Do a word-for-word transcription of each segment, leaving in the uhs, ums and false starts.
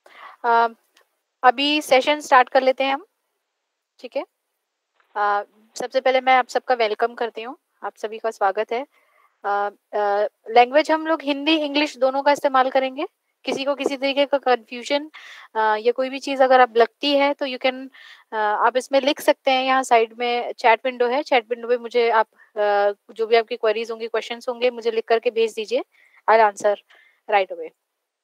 अ, अभी session start कर लेते हैं हम, ठीक है? अ, सबसे पहले मैं आप सबका वेलकम करती हूँ, आप सभी का स्वागत है। अ अ, लैंग्वेज हम लोग हिंदी, इंग्लिश दोनों का इस्तेमाल करेंगे। किसी को किसी तरीके का कन्फ्यूजन अ, या कोई भी चीज़ अगर अब लगती है तो यू कैन अ, आप इसमें लिख सकते हैं, यहाँ साइड में चैट विंडो है, चैट विंडो पे मुझे आप अ, जो भी आपकी क्वेरीज़ होंगी, क्वेश्चन्स होंगे, मुझे लिख कर के भेज दीजिए। I will answer right away.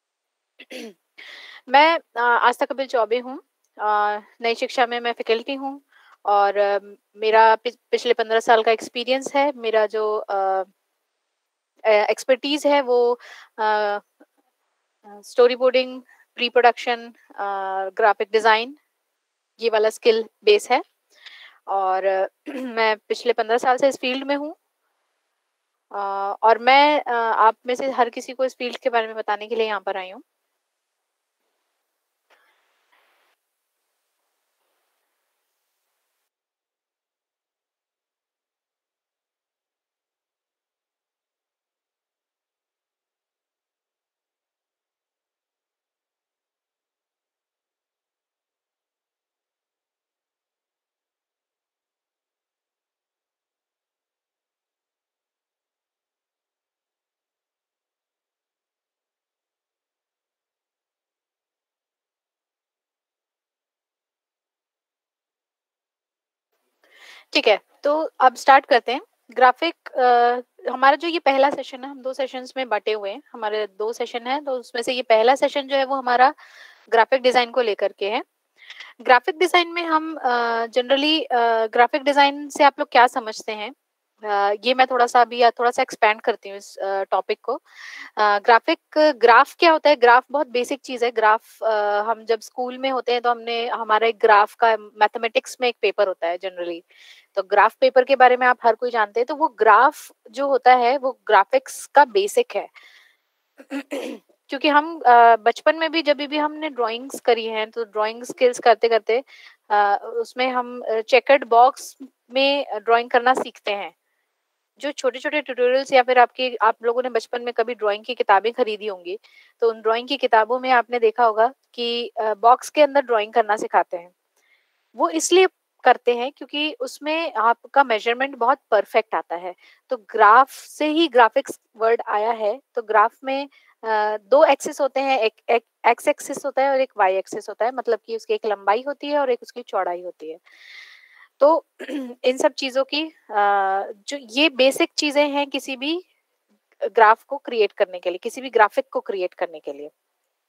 मैं अ, आस्था कपिल चौबे हूँ। अ, नई शिक्षा में मैं फैकल्टी हूँ और अ, मेरा पिछ पिछले पंद्रह साल का एक्सपीरियंस है। मेरा जो अ अ, एक्सपर्टीज़ है वो अ अ, स्टोरी बोर्डिंग, प्री-प्रोडक्शन अ, ग्राफिक डिज़ाइन ये वाला स्किल बेस है और मैं पिछले पंद्रह साल से इस फ़ील्ड में हूँ। अ, और मैं अ, आप में से हर किसी को इस फ़ील्ड के बारे में बताने के लिए यहाँ पर आई हूँ। ठीक है, तो अब स्टार्ट करते हैं। ग्राफ़िक अ, हमारा जो ये पहला सेशन है, हम दो सेशंस में बँटे हुए हैं। हमारे दो सेशन हैं, तो उसमें से ये पहला सेशन जो है वो हमारा ग्राफ़िक डिज़ाइन को लेकर के है। ग्राफ़िक डिज़ाइन में हम अ, जनरली अ, ग्राफ़िक डिज़ाइन से आप लोग क्या समझते हैं? अ, ये मैं थोड़ा-सा अभी या थोड़ा-सा एक्सपैंड करती हूँ इस अ, टॉपिक को। अ, ग्राफ़िक ग्राफ़ क्या होता है? ग्राफ़ बहुत बेसिक चीज़ है। ग्राफ़ अ, हम जब स्कूल में होते हैं तो हमने हमारा एक ग्राफ़ का मैथमेटिक्स में एक पेपर होता है जनरली। तो ग्राफ़ पेपर के बारे में आप हर कोई जानते हैं, तो वो ग्राफ़ जो होता है वो ग्राफ़िक्स का बेसिक है। क्योंकि हम अ, बचपन में भी जभी भी हमने ड्राइंग्स करी हैं, तो ड्राइंग स्किल्स करते-करते अ, उसमें हम अ, चेकर्ड बॉक्स में अ, ड्राइंग करना सीखते हैं। जो छोटे-छोटे ट्यूटोरियल्स या फिर आपके आप लोगों ने बचपन में कभी ड्राइंग की किताबें खरीदी होंगी, तो उन ड्राइंग की किताबों में आपने देखा होगा कि अ, बॉक्स के अंदर ड्राइंग करना सिखाते हैं। वो इसलिए करते हैं क्योंकि उसमें आपका मेज़रमेंट बहुत परफेक्ट आता है। तो ग्राफ से ही ग्राफ़िक्स वर्ड आया है। तो ग्राफ में अ, दो एक्सिस होते हैं, एक एक एक्स एक्सिस होता है और एक वाई एक्सिस होता है, मतलब कि उसकी एक लंबाई होती है और एक उसकी चौड़ाई होती है। तो इन सब चीज़ों की अ, जो ये बेसिक चीज़ें हैं किसी भी ग्राफ को क्रिएट करने के लिए, किसी भी ग्राफ़िक को क्रिएट करने के लिए।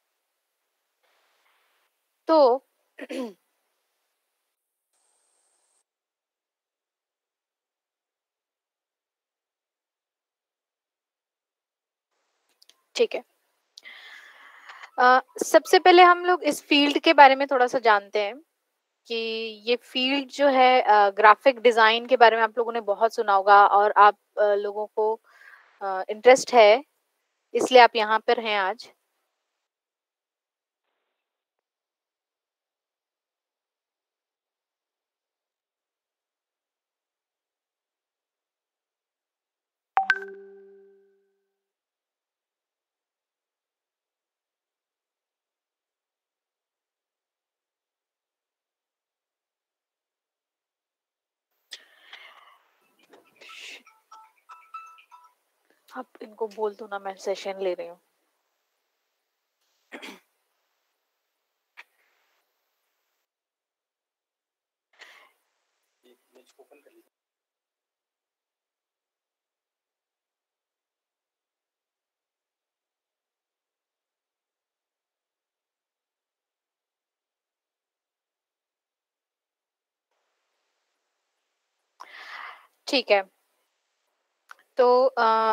तो ठीक है। अ, सबसे पहले हम लोग इस फ़ील्ड के बारे में थोड़ा-सा जानते हैं कि ये फ़ील्ड जो है अ, ग्राफ़िक डिज़ाइन के बारे में आप लोगों ने बहुत सुना होगा और आप अ, लोगों को अ, इंटरेस्ट है, इसलिए आप यहाँ पर हैं आज। आप इनको बोल दो ना मैं सेशन ले रही हूँ। ठीक है। तो अ,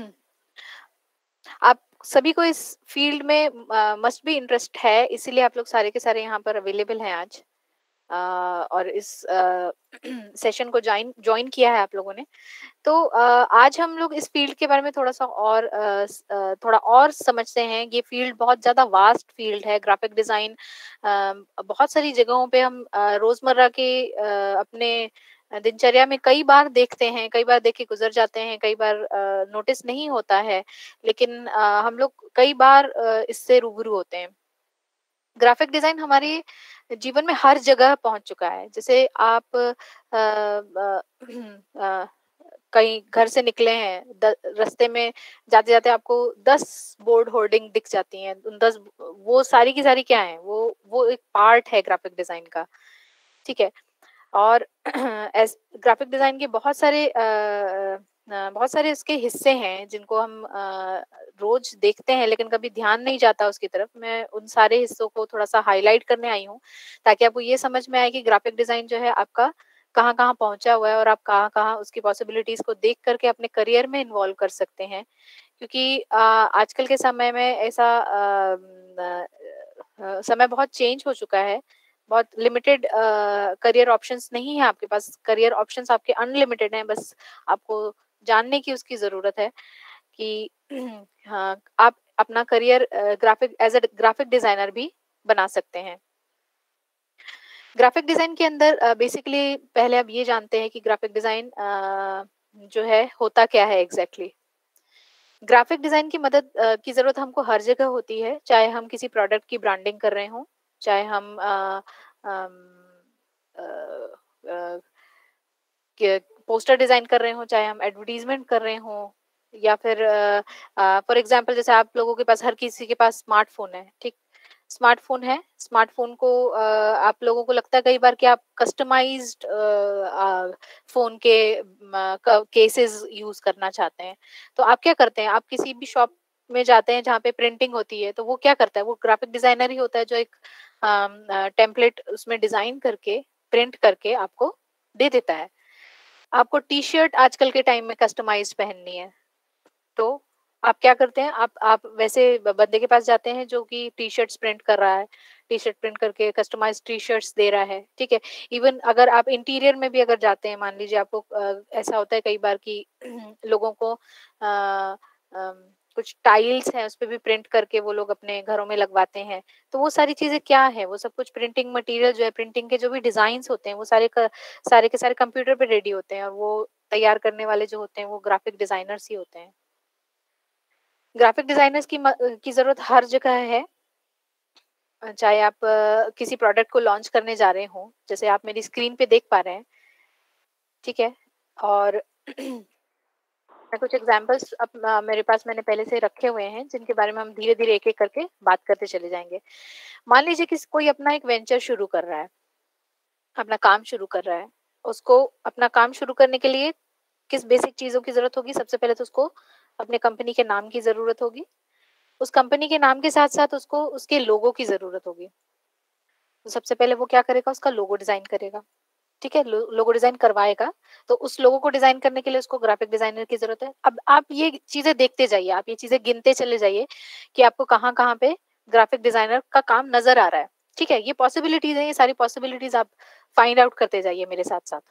आप सभी को इस फ़ील्ड में अ, मस्ट बी इंटरेस्ट है, इसीलिए आप लोग सारे के सारे यहाँ पर अवेलेबल हैं आज। अ, और इस अ, सेशन को जॉइन जॉइन किया है आप लोगों ने। तो अ, आज हम लोग इस फ़ील्ड के बारे में थोड़ा-सा और अ, स अ, थोड़ा और समझते हैं। ये फ़ील्ड बहुत ज़्यादा वास्ट फ़ील्ड है, ग्राफ़िक डिज़ाइन अ, बहुत सारी जगहों पे हम अ, रोज़मर्रा के अ, अपने अ, दिनचर्या में कई बार देखते हैं, कई बार देख के गुज़र जाते हैं, कई बार अ, नोटिस नहीं होता है, लेकिन अ, हम लोग कई बार अ, इससे रूबरू होते हैं। ग्राफिक डिज़ाइन हमारे जीवन में हर जगह पहुँच चुका है। जैसे आप अ, ब अ, कहीं घर से निकले हैं, द रास्ते में जाते-जाते आपको दस बोर्ड होर्डिंग दिख जाती हैं। उन दस वो सारी की सारी क्या हैं? वो वो एक पार्ट है ग्राफिक डिज़ाइन का, ठीक है? और एस ग्राफिक डिज़ाइन के बहुत सारे अ अ अ, बहुत सारे इसके हिस्से हैं जिनको हम अ, रोज़ देखते हैं लेकिन कभी ध्यान नहीं जाता उसकी तरफ। मैं उन सारे हिस्सों को थोड़ा-सा हाइलाइट करने आई हूँ, ताकि आपको ये समझ में आए कि ग्राफिक डिज़ाइन जो है आपका कहाँ-कहाँ पहुँचा हुआ है और आप कहाँ-कहाँ उसकी पॉसिबिलिटीज़ को देख कर के अपने करियर में इन्वॉल्व कर सकते हैं। क्योंकि अ, आजकल के समय में ऐसा अ, न अ, समय बहुत चेंज हो चुका है। बहुत लिमिटेड अ, करियर ऑप्शंस नहीं है आपके पास, करियर ऑप्शंस आपके अनलिमिटेड हैं, बस आपको जानने की उसकी ज़रूरत है कि हाँ, आप अपना career uh, graphic as a graphic designer भी बना सकते हैं। ग्राफिक डिज़ाइन के अंदर अ, बेसिकली पहले आप ये जानते हैं कि ग्राफिक डिज़ाइन अ, जो है होता क्या है एग्ज़ैक्टली? ग्राफिक डिज़ाइन की मदद अ, की ज़रूरत हमको हर जगह होती है, चाहे हम किसी प्रोडक्ट की ब्रांडिंग कर रहे हों, चाहे हम अ, अम, अ अ, के पोस्टर डिज़ाइन कर रहे हों, चाहे हम एडवर्टाइज़मेंट कर रहे हों या फिर अ अ, फॉर एग्ज़ाम्पल जैसे आप लोगों के पास हर किसी के पास स्मार्टफ़ोन है, ठीक? स्मार्टफ़ोन है, स्मार्टफ़ोन को अ, आप लोगों को लगता है कई बार कि आप कस्टमाइज़्ड अ अ, फ़ोन के म क केसेस यूज़ करना चाहते हैं। तो आप क्या करते हैं, आप किसी भी शॉप में जाते हैं जहाँ पे प्रिंटिंग होती है, तो वो क्या करता है, वो ग्राफिक डिज़ाइनर ही होता है जो एक अम, अ, टेम्पलेट उसमें डिज़ाइन करके, प्रिंट करके आपको दे देता है। आपको टी-शर्ट आजकल के टाइम में कस्टमाइज़्ड पहननी है, तो आप क्या करते हैं, आप आप वैसे ब बंदे के पास जाते हैं जो कि टी-शर्ट्स प्रिंट कर रहा है, टी-शर्ट प्रिंट करके कस्टमाइज़्ड टी-शर्ट्स दे रहा है, ठीक है? इवन अगर आप इंटीरियर में भी अगर जाते हैं, मान लीजिए आपको अ, ऐसा होता है कई बार कि लोगों को अ, अम, कुछ टाइल्स हैं, उसपे भी प्रिंट करके वो लोग अपने घरों में लगवाते हैं। तो वो सारी चीज़ें क्या हैं, वो सब कुछ प्रिंटिंग मटीरियल जो है, प्रिंटिंग के जो भी डिज़ाइन्स होते हैं, वो सारे क सारे के सारे कंप्यूटर पे रेडी होते हैं और वो तैयार करने वाले जो होते हैं, वो ग्राफिक डिज़ाइनर्स ही होते हैं। ग्राफिक डिज़ाइनर्स की म की ज़रूरत हर जगह है। अ, चाहे आप अ, किसी प्रोडक्ट को लॉन्च करने जा रहे हों, जैसे आप मेरी स्क्रीन पे देख पा रहे हैं, ठीक है? और मैं कुछ एग्ज़ाम्पल्स अप अ, मेरे पास मैंने पहले से रखे हुए हैं, जिनके बारे में हम धीरे-धीरे, एक-एक करके बात करते चले जाएँगे। मान लीजिए किस कोई अपना एक वेंचर शुरू कर रहा है, अपना काम शुरू कर रहा है। उसको अपना काम शुरू करने के लिए किस बेसिक चीज़ों की ज़रूरत होगी? सबसे पहले तो उसको अपने कंपनी के नाम की ज़रूरत होगी। उस कंपनी के नाम के साथ-साथ उसको उसके लोगो की ज़रूरत होगी। तो सबसे पहले वो क्या करेगा, उसका लोगो डिज़ाइन करेगा, ठीक है? लो लोगो डिज़ाइन करवाएगा, तो उस लोगो को डिज़ाइन करने के लिए उसको ग्राफ़िक डिज़ाइनर की ज़रूरत है। अब आप ये चीज़ें देखते जाइए, आप ये चीज़ें गिनते चले जाइए कि आपको कहाँ-कहाँ पे ग्राफ़िक डिज़ाइनर का काम नज़र आ रहा है, ठीक है? ये पॉसिबिलिटीज़ हैं, ये सारी पॉसिबिलिटीज़ आप फाइंड आउट करते जाइए मेरे साथ-साथ।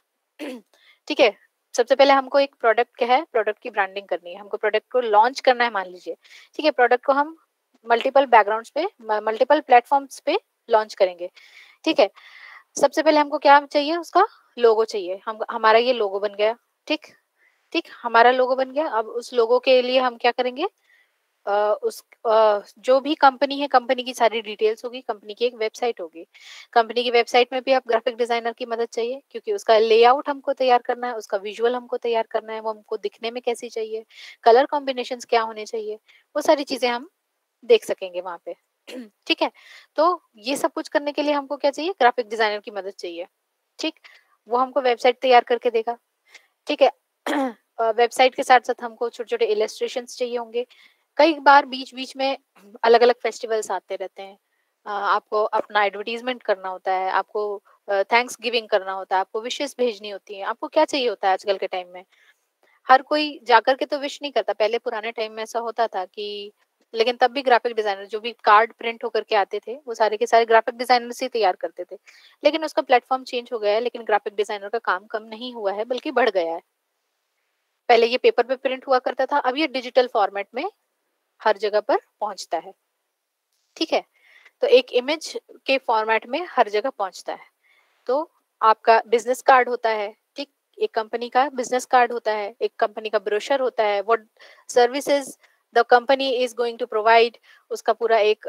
ठीक है? सबसे पहले हमको एक प्रोडक्ट क्या है, प्रोडक्ट की ब्रांडिंग करनी है, हमको प्रोडक्ट को लॉन्च करना है मान लीजिए, ठीक है? प्रोडक्ट को हम मल्टीपल बैकग्राउंड्स पे म मल्टीपल प्लेटफ़ॉर्म्स पे लॉन्च करेंगे, ठीक है? सबसे पहले हमको क्या चाहिए, उसका लोगो चाहिए। हम हमारा ये लोगो बन गया, ठीक? ठीक, हमारा लोगो बन गया। अब उस लोगो के लिए हम क्या करेंगे, अ, उस अ, जो भी कंपनी है, कंपनी की सारी डिटेल्स होगी, कंपनी की एक वेबसाइट होगी। कंपनी की वेबसाइट में भी आप ग्राफिक डिज़ाइनर की मदद चाहिए, क्योंकि उसका लेआउट हमको तैयार करना है, उसका विजुअल हमको तैयार करना है, वो हमको दिखने में कैसी चाहिए, कलर कॉम्बिनेशंस क्या होने चाहिए, वो सारी चीज़ें हम देख सकेंगे वहाँ पे। ठीक है? तो ये सब कुछ करने के लिए हमको क्या चाहिए, ग्राफिक डिज़ाइनर की मदद चाहिए, ठीक? वो हमको वेबसाइट तैयार करके देगा, ठीक है? अ, वेबसाइट के साथ-साथ हमको छोटे-छोटे इलस्ट्रेशंस चाहिए होंगे। कई बार बीच-बीच में अलग-अलग फेस्टिवल्स आते रहते हैं। अ, आपको अपना एडवर्टाइज़मेंट करना होता है, आपको अ, थैंक्स गिविंग करना होता है, आपको विशेस भेजनी होती हैं। आपको क्या चाहिए होता है आजकल के टाइम में? हर कोई जाकर के तो विश नहीं करता। पहले पुराने टाइम में ऐसा होता था कि, लेकिन तब भी ग्राफिक डिज़ाइनर जो भी कार्ड प्रिंट होकर के आते थे, वो सारे के सारे ग्राफिक डिज़ाइनर्स ही तैयार करते थे। लेकिन उसका प्लेटफ़ॉर्म चेंज हो गया है, लेकिन ग्राफिक डिज़ाइनर का काम कम नहीं हुआ है, बल्कि बढ़ गया है। पहले ये पेपर पे प्रिंट हुआ करता था, अब ये डिजिटल फॉर्मेट में हर जगह पर पहुँचता है, ठीक है? तो एक इमेज के फॉर्मेट में हर जगह पहुँचता है। तो आपका बिज़नेस कार्ड होता है, ठीक? एक कंपनी का बिज़नेस कार्ड होता है, एक कंपनी का ब्रोशर होता है, what services the company is going to provide, उसका पूरा एक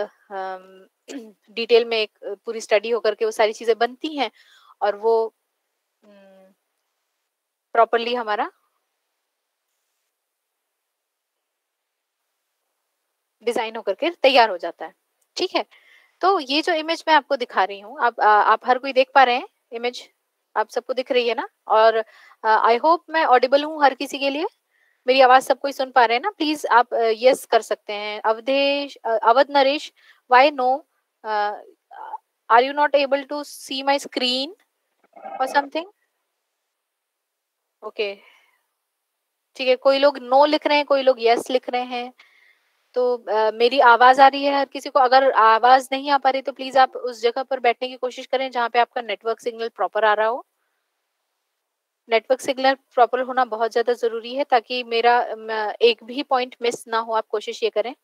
डिटेल में एक अ, पूरी स्टडी होकर के वो सारी चीजें बनती हैं और वो प्रॉपरली हमारा डिजाइन होकर के तैयार हो जाता है। ठीक है, तो ये जो इमेज मैं आपको दिखा रही हूँ, आप आ, आप हर कोई देख पा रहे हैं इमेज? आप सबको दिख रही है ना? और आई होप मैं ऑडिबल हूँ हर किसी के लिए, मेरी आवाज सब कोई सुन पा रहे हैं ना? प्लीज आप यस कर सकते हैं। अवधेश, अ, Awadh Naresh, why no? Are you not able to see my screen और समथिंग? ओके, ठीक है, कोई लोग नो लिख रहे हैं, कोई लोग यस लिख रहे हैं। तो अ, मेरी आवाज आ रही है हर किसी को? अगर आवाज नहीं आ पा रही तो प्लीज आप उस जगह पर बैठने की कोशिश करें जहाँ पे आपका नेटवर्क सिग्नल प्रॉपर आ रहा हो। नेटवर्क सिग्नल प्रॉपर होना बहुत ज्यादा जरूरी है ताकि मेरा म, एक भी पॉइंट मिस ना हो। आप कोशिश ये करें।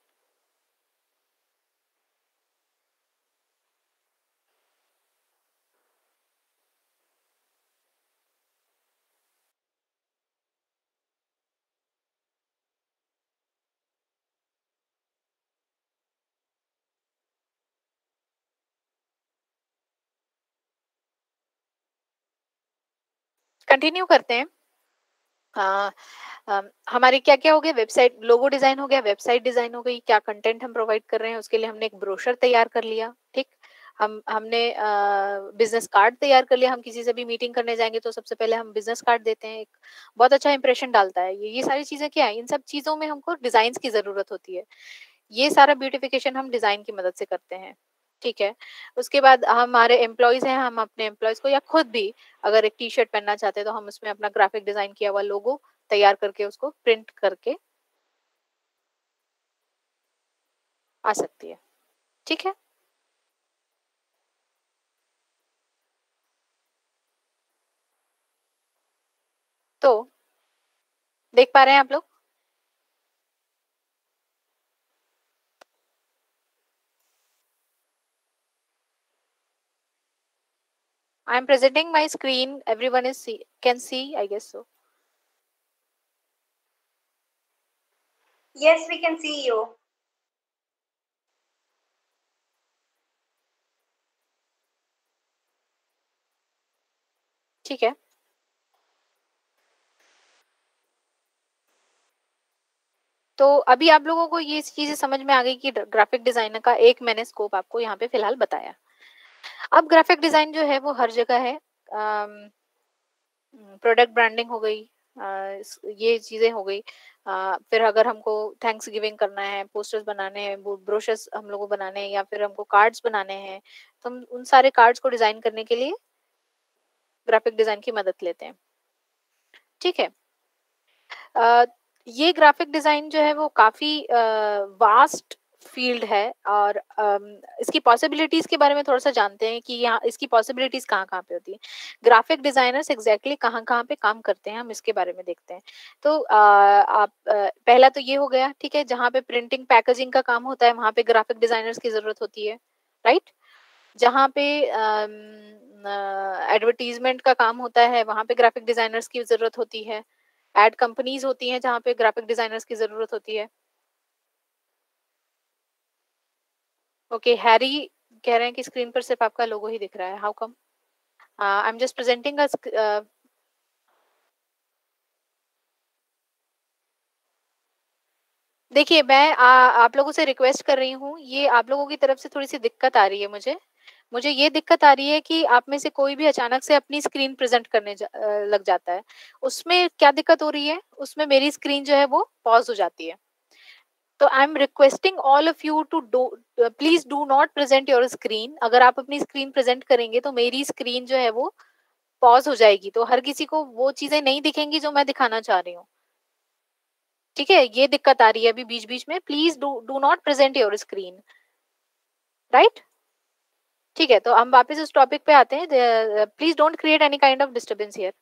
कंटिन्यू करते हैं। हाँ, अम, हमारे क्या क्या हो गया? वेबसाइट लोगो डिजाइन हो गया, वेबसाइट डिजाइन हो गई, क्या कंटेंट हम प्रोवाइड कर रहे हैं उसके लिए हमने एक ब्रोशर तैयार कर लिया। ठीक, हम हमने बिजनेस कार्ड तैयार कर लिया। हम किसी से भी मीटिंग करने जाएंगे तो सबसे पहले हम बिजनेस कार्ड देते हैं, एक बहुत अच्छा इंप्रेशन डालता है। ये ये सारी चीजें क्या है? इन सब चीजों में हमको डिजाइन की जरूरत होती है। ये सारा ब्यूटिफिकेशन हम डिजाइन की मदद से करते हैं। ठीक है, उसके बाद हमारे एम्प्लॉयज हैं, हम अपने एम्प्लॉयज को या खुद भी अगर एक टी शर्ट पहनना चाहते हैं तो हम उसमें अपना ग्राफिक डिजाइन किया हुआ लोगो तैयार करके उसको प्रिंट करके आ सकती है। ठीक है, तो देख पा रहे हैं आप लोग? I am presenting my screen, everyone is can see, I guess so. Yes, we can see you. ठीक है, तो अभी आप लोगों को ये चीजें समझ में आ गई कि ग्राफिक डिजाइनर का एक मैंने स्कोप आपको यहाँ पे फिलहाल बताया। अब ग्राफिक डिजाइन जो है वो हर जगह है। प्रोडक्ट ब्रांडिंग हो गई, अ, ये चीजें हो गई। अ, फिर अगर हमको थैंक्स गिविंग करना है, पोस्टर्स बनाने हैं, ब्रोशर्स हम लोगों को बनाने हैं, या फिर हमको कार्ड्स बनाने हैं, तो हम उन सारे कार्ड्स को डिजाइन करने के लिए ग्राफिक डिजाइन की मदद लेते हैं। ठीक है, अ, ये ग्राफिक डिजाइन जो है वो काफी वास्ट फील्ड है और अम, इसकी पॉसिबिलिटीज के बारे में थोड़ा सा जानते हैं कि यहाँ इसकी पॉसिबिलिटीज कहाँ कहाँ पे होती है। ग्राफिक डिजाइनर्स एग्जैक्टली कहाँ कहाँ पे काम करते हैं हम इसके बारे में देखते हैं। तो अ, आप अ, पहला तो ये हो गया, ठीक है, जहाँ पे प्रिंटिंग पैकेजिंग का काम होता है वहां पे ग्राफिक डिजाइनर्स की जरूरत होती है, राइट। जहाँ पे एडवर्टीजमेंट का काम होता है वहां पे ग्राफिक डिजाइनर्स की जरूरत होती है। एड कंपनीज होती हैं जहाँ पे ग्राफिक डिजाइनर्स की जरूरत होती है। ओके, हैरी कह रहे हैं कि स्क्रीन पर सिर्फ आपका लोगो ही दिख रहा है, how come? I am just presenting uh देखिए, मैं आ, आप लोगों से रिक्वेस्ट कर रही हूँ, ये आप लोगों की तरफ से थोड़ी सी दिक्कत आ रही है मुझे। मुझे ये दिक्कत आ रही है कि आप में से कोई भी अचानक से अपनी स्क्रीन प्रेजेंट करने जा, अ, लग जाता है। उसमें क्या दिक्कत हो रही है? उसमें मेरी स्क्रीन जो है वो पॉज हो जाती है। तो I am requesting all of you to do, please do not present your screen. अगर आप अपनी स्क्रीन प्रेजेंट करेंगे तो मेरी स्क्रीन जो है वो पॉज हो जाएगी, तो हर किसी को वो चीजें नहीं दिखेंगी जो मैं दिखाना चाह रही हूँ। ठीक है, ये दिक्कत आ रही है अभी बीच बीच में। Please do do not present your screen, right. ठीक है, तो हम वापस उस टॉपिक पे आते हैं। Please don't create any kind of disturbance here.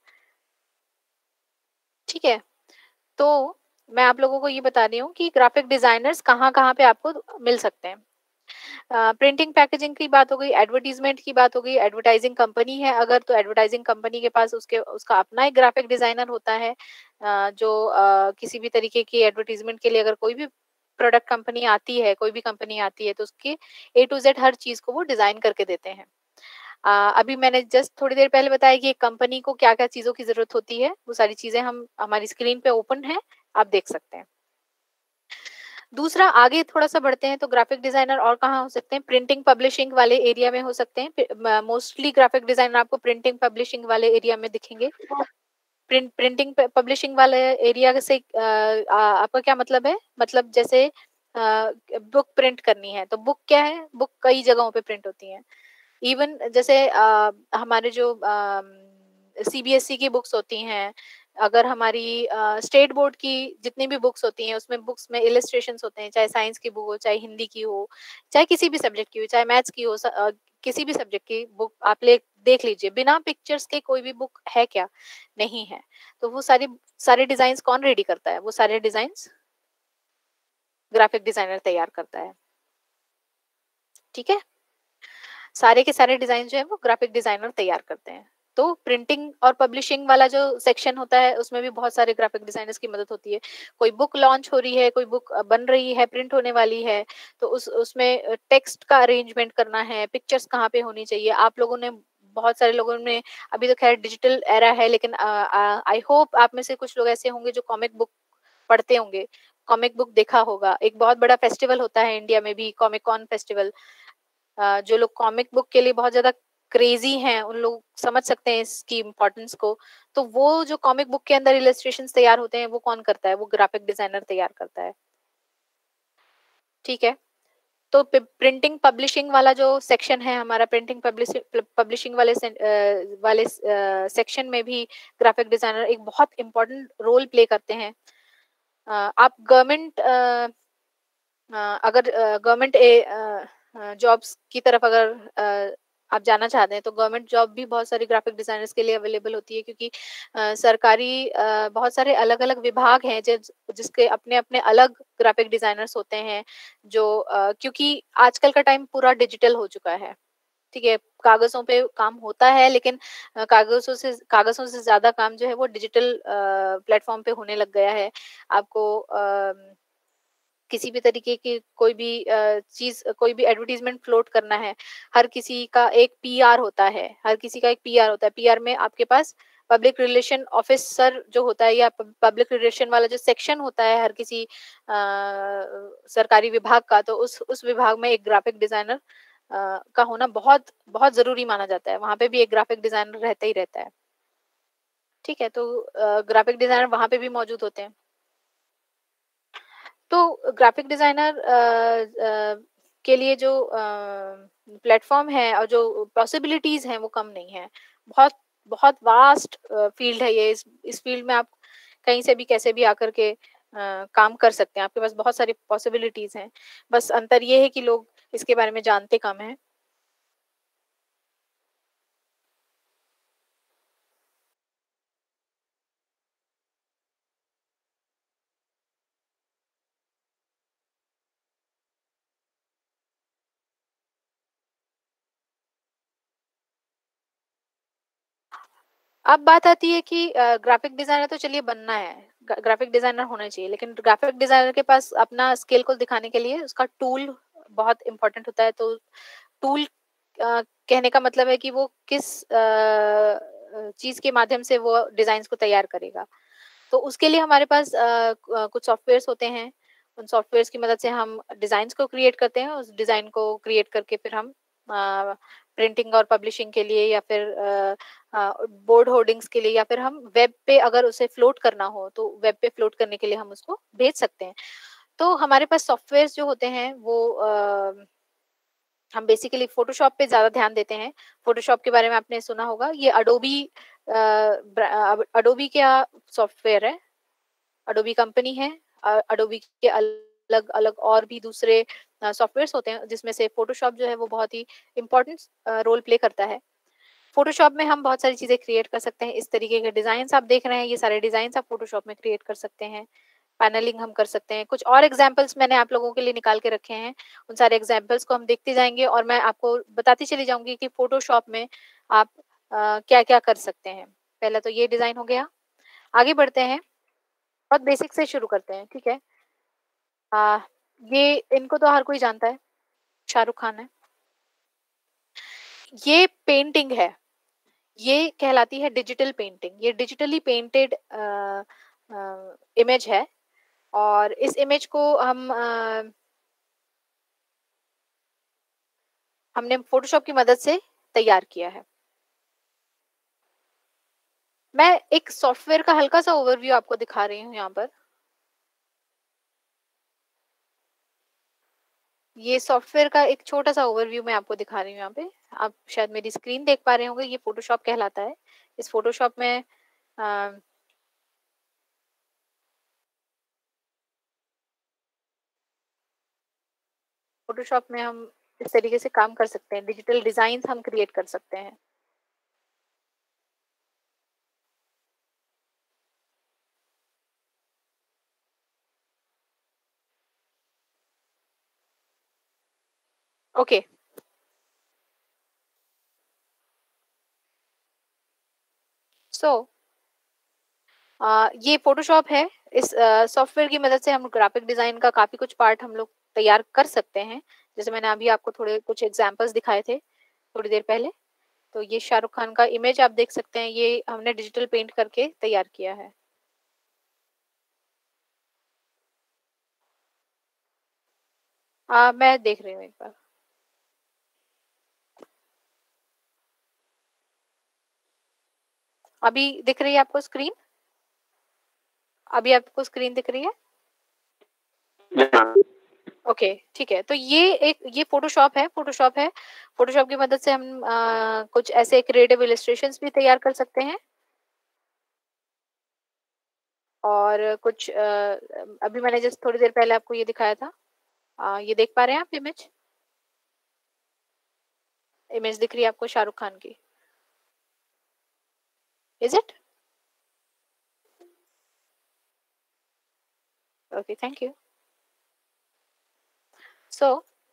ठीक है, तो मैं आप लोगों को ये बता रही हूँ कि ग्राफिक डिजाइनर्स कहाँ कहाँ पे आपको मिल सकते हैं। प्रिंटिंग पैकेजिंग की बात हो गई, एडवर्टीजमेंट की बात हो गई, एडवर्टाइजिंग कंपनी है अगर, तो एडवर्टाइजिंग कंपनी के पास उसके उसका अपना एक ग्राफिक डिजाइनर होता है, अ, जो अ, किसी भी तरीके की एडवर्टीजमेंट के लिए अगर कोई भी प्रोडक्ट कंपनी आती है, कोई भी कंपनी आती है, तो उसके ए टू जेड हर चीज को वो डिजाइन करके देते हैं। अ, अभी मैंने जस्ट थोड़ी देर पहले बताया कि एक कंपनी को क्या क्या चीजों की जरूरत होती है, वो सारी चीजें हम हमारी स्क्रीन पे ओपन है, आप देख सकते हैं। दूसरा, आगे थोड़ा-सा बढ़ते हैं तो ग्राफिक डिज़ाइनर और कहाँ हो सकते हैं, प्रिंटिंग पब्लिशिंग वाले एरिया में हो सकते हैं। पि म मोस्टली ग्राफिक डिज़ाइनर आपको प्रिंटिंग पब्लिशिंग वाले एरिया में दिखेंगे। प्रिंट प्रिंटिंग प पब्लिशिंग वाले एरिया से अ, आ आपका क्या मतलब है? मतलब जैसे अ, बुक प्रिंट करनी है, तो बुक क्या है? बुक कई जगहों पे प्रिंट होती हैं। इवन जैसे अ, हमारे जो अम, सीबीएसई की बुक्स होती हैं, अगर हमारी अ, स्टेट बोर्ड की जितनी भी बुक्स होती हैं, उसमें बुक्स में इलस्ट्रेशंस होते हैं, चाहे साइंस की बुक हो, चाहे हिंदी की हो, चाहे किसी भी सब्जेक्ट की हो, चाहे मैथ्स की हो, स अ, किसी भी सब्जेक्ट की बुक आप ले देख लीजिए, बिना पिक्चर्स के कोई भी बुक है क्या? नहीं है। तो वो सारी सारे डिज़ाइन्स कौन रेडी करता है? वो सारे डिज़ाइन्स ग्राफिक डिज़ाइनर तैयार करता है। ठीक है? सारे के सारे डिजाइन जो है वो ग्राफिक डिजाइनर तैयार करते हैं। तो प्रिंटिंग और पब्लिशिंग वाला जो सेक्शन होता है, उसमें भी बहुत सारे ग्राफिक डिजाइनर्स की मदद होती है। कोई बुक लॉन्च हो रही है, कोई बुक अ, बन रही है, प्रिंट होने वाली है, तो उस उसमें अ, टेक्स्ट का अरेंजमेंट करना है, पिक्चर्स कहाँ पे होनी चाहिए। आप लोगों ने बहुत सारे लोगों ने, अभी तो खैर डिजिटल एरा है, लेकिन अ, अ, आई होप आप में से कुछ लोग ऐसे होंगे जो कॉमिक बुक पढ़ते होंगे, कॉमिक बुक देखा होगा। एक बहुत बड़ा फेस्टिवल होता है इंडिया में भी, कॉमिक कॉन फेस्टिवल। अ, जो लोग कॉमिक बुक के लिए बहुत ज़्यादा क्रेज़ी हैं, उन लोग समझ सकते हैं इसकी इम्पोर्टेंस को। तो वो जो कॉमिक बुक के अंदर इलस्ट्रेशंस तैयार होते हैं, वो कौन करता है? वो ग्राफिक डिज़ाइनर तैयार करता है। ठीक है? तो पि प्रिंटिंग पब्लिशिंग वाला जो सेक्शन है हमारा, प्रिंटिंग पब्लिशि प पब्लिशिंग वाले से अ, वाले स अ, सेक्शन में भी ग्राफिक डिज़ाइनर एक बहुत इम्पोर्टेंट रोल प्ले करते हैं। अ, आप गवर्नमेंट अ अ, अगर अ, गवर्नमेंट ए अ अ, जॉब्स की तरफ अगर अ, आप जाना चाहते हैं, तो गवर्नमेंट जॉब भी बहुत सारी ग्राफिक डिजाइनर्स के लिए अवेलेबल होती है, क्योंकि अ, सरकारी अ, बहुत सारे अलग-अलग विभाग हैं जिस जिसके अपने-अपने अलग ग्राफिक डिजाइनर्स होते हैं, जो अ, क्योंकि आजकल का टाइम पूरा डिजिटल हो चुका है, ठीक है? कागज़ों पे काम होता है, लेकिन अ, कागज़ों से कागज़ों से ज़्यादा काम जो है वो डिजिटल अ, प्लेटफ़ॉर्म पे होने लग गया है। आपको अ किसी भी तरीके की कोई भी अ, चीज़, कोई भी एडवर्टाइज़मेंट फ्लोट करना है, हर किसी का एक पीआर होता है, हर किसी का एक पीआर होता है। पीआर में आपके पास पब्लिक रिलेशन ऑफिसर जो होता है, या प पब्लिक रिलेशन वाला जो सेक्शन होता है हर किसी अ, सरकारी विभाग का, तो उस उस विभाग में एक ग्राफिक डिज़ाइनर अ, का होना बहुत बहुत ज़रूरी माना जाता है। वहाँ पे भी एक ग्राफिक डिज़ाइनर रहता ही रहता है। ठीक है? तो अ, ग्राफिक डिज़ाइनर वहाँ पे भी मौजूद होते हैं। तो ग्राफिक डिज़ाइनर अ अ, के लिए जो अ, प्लेटफ़ॉर्म है और जो पॉसिबिलिटीज़ हैं वो कम नहीं है। बहुत बहुत वास्ट अ, फ़ील्ड है ये। इस इस फ़ील्ड में आप कहीं से भी कैसे भी आकर के अ, काम कर सकते हैं। आपके पास बहुत सारी पॉसिबिलिटीज़ हैं। बस अंतर ये है कि लोग इसके बारे में जानते कम हैं। अब बात आती है कि अ, ग्राफिक डिज़ाइनर तो चलिए बनना है, ग ग्राफिक डिज़ाइनर होना चाहिए, लेकिन ग्राफिक डिज़ाइनर के पास अपना स्किल को दिखाने के लिए उसका टूल बहुत इम्पोर्टेंट होता है। तो टूल अ, कहने का मतलब है कि वो किस अ अ, चीज़ के माध्यम से वो डिज़ाइन्स को तैयार करेगा। तो उसके लिए हमारे पास अ, क कुछ सॉफ्टवेयर्स होते हैं। उन सॉफ्टवेयर्स की मदद से हम डिज़ाइन्स को क्रिएट करते हैं। उस डिज़ाइन को क्रिएट करके फिर हम अ, प्रिंटिंग और पब्लिशिंग के लिए, या फिर अ अ, बोर्ड होर्डिंग्स के लिए, या फिर हम वेब पे अगर उसे फ्लोट करना हो, तो वेब पे फ्लोट करने के लिए हम उसको भेज सकते हैं। तो हमारे पास सॉफ्टवेयर्स जो होते हैं वो अ हम बेसिकली फ़ोटोशॉप पे ज़्यादा ध्यान देते हैं। फ़ोटोशॉप के बारे में आपने सुना होगा। ये अडोबी अ, ब्रा अब अडोबी क्या सॉफ्टवेयर है, अडोबी कंपनी है। अ, अडोबी के अलग-अलग और भी दूसरे अ, सॉफ्टवेयर्स होते हैं, जिसमें से फ़ोटोशॉप जो है वो बहुत ही इम्पोर्टेंट अ, रोल प्ले करता है। फ़ोटोशॉप में हम बहुत सारी चीज़ें क्रिएट कर सकते हैं। इस तरीके के डिज़ाइन्स आप देख रहे हैं, ये सारे डिज़ाइन्स आप फ़ोटोशॉप में क्रिएट कर सकते हैं। पैनलिंग हम कर सकते हैं। कुछ और एग्जांपल्स मैंने आप लोगों के लिए निकाल के रखे हैं। उन सारे एग्जांपल्स को हम देखते जाएँगे और मैं आपको बताती चली जाऊँगी कि फ़ोटोशॉप में आप अ, क्या-क्या कर सकते हैं। पहला तो ये डिज़ाइन हो गया। आगे बढ़ते हैं, बहुत बेसिक से शुरू करते हैं, ठीक है? अ, ये इनको तो हर कोई जानता है, शाहरुख खान है। ये पेंटिंग है, ये कहलाती है डिजिटल पेंटिंग। ये डिजिटली पेंटेड अ अ, इमेज है और इस इमेज को हम अ हमने फ़ोटोशॉप की मदद से तैयार किया है। मैं एक सॉफ्टवेयर का हल्का-सा ओवरव्यू आपको दिखा रही हूँ यहाँ पर। ये सॉफ्टवेयर का एक छोटा-सा ओवरव्यू मैं आपको दिखा रही हूँ यहाँ पे। आप शायद मेरी स्क्रीन देख पा रहे होंगे, ये फ़ोटोशॉप कहलाता है। इस फ़ोटोशॉप में अ फ़ोटोशॉप में हम इस तरीके से काम कर सकते हैं, डिजिटल डिज़ाइन्स हम क्रिएट कर सकते हैं। ओके। सो अ, ये फ़ोटोशॉप है। इस अ, सॉफ्टवेयर की मदद से हम ग्राफ़िक डिज़ाइन का काफ़ी कुछ पार्ट हम लोग तैयार कर सकते हैं। जैसे मैंने अभी आपको थोड़े कुछ एग्ज़ाम्पल्स दिखाए थे, थोड़ी देर पहले। तो ये शाहरुख खान का इमेज आप देख सकते हैं, ये हमने डिजिटल पेंट करके तैयार किया है। अ, मैं देख रही हूँ एक बार। अभी दिख रही है आपको स्क्रीन? अभी आपको स्क्रीन दिख रही है? ओके, ठीक है। तो ये एक ये फ़ोटोशॉप है फ़ोटोशॉप है। फ़ोटोशॉप की मदद से हम अ, कुछ ऐसे क्रिएटिव इलस्ट्रेशंस भी तैयार कर सकते हैं। और कुछ अ, अभी मैंने जस्ट थोड़ी देर पहले आपको ये दिखाया था। अ, ये देख पा रहे हैं आप इमेज? इमेज दिख रही है आपको शाहरुख खान की? Is it? Okay, thank you. So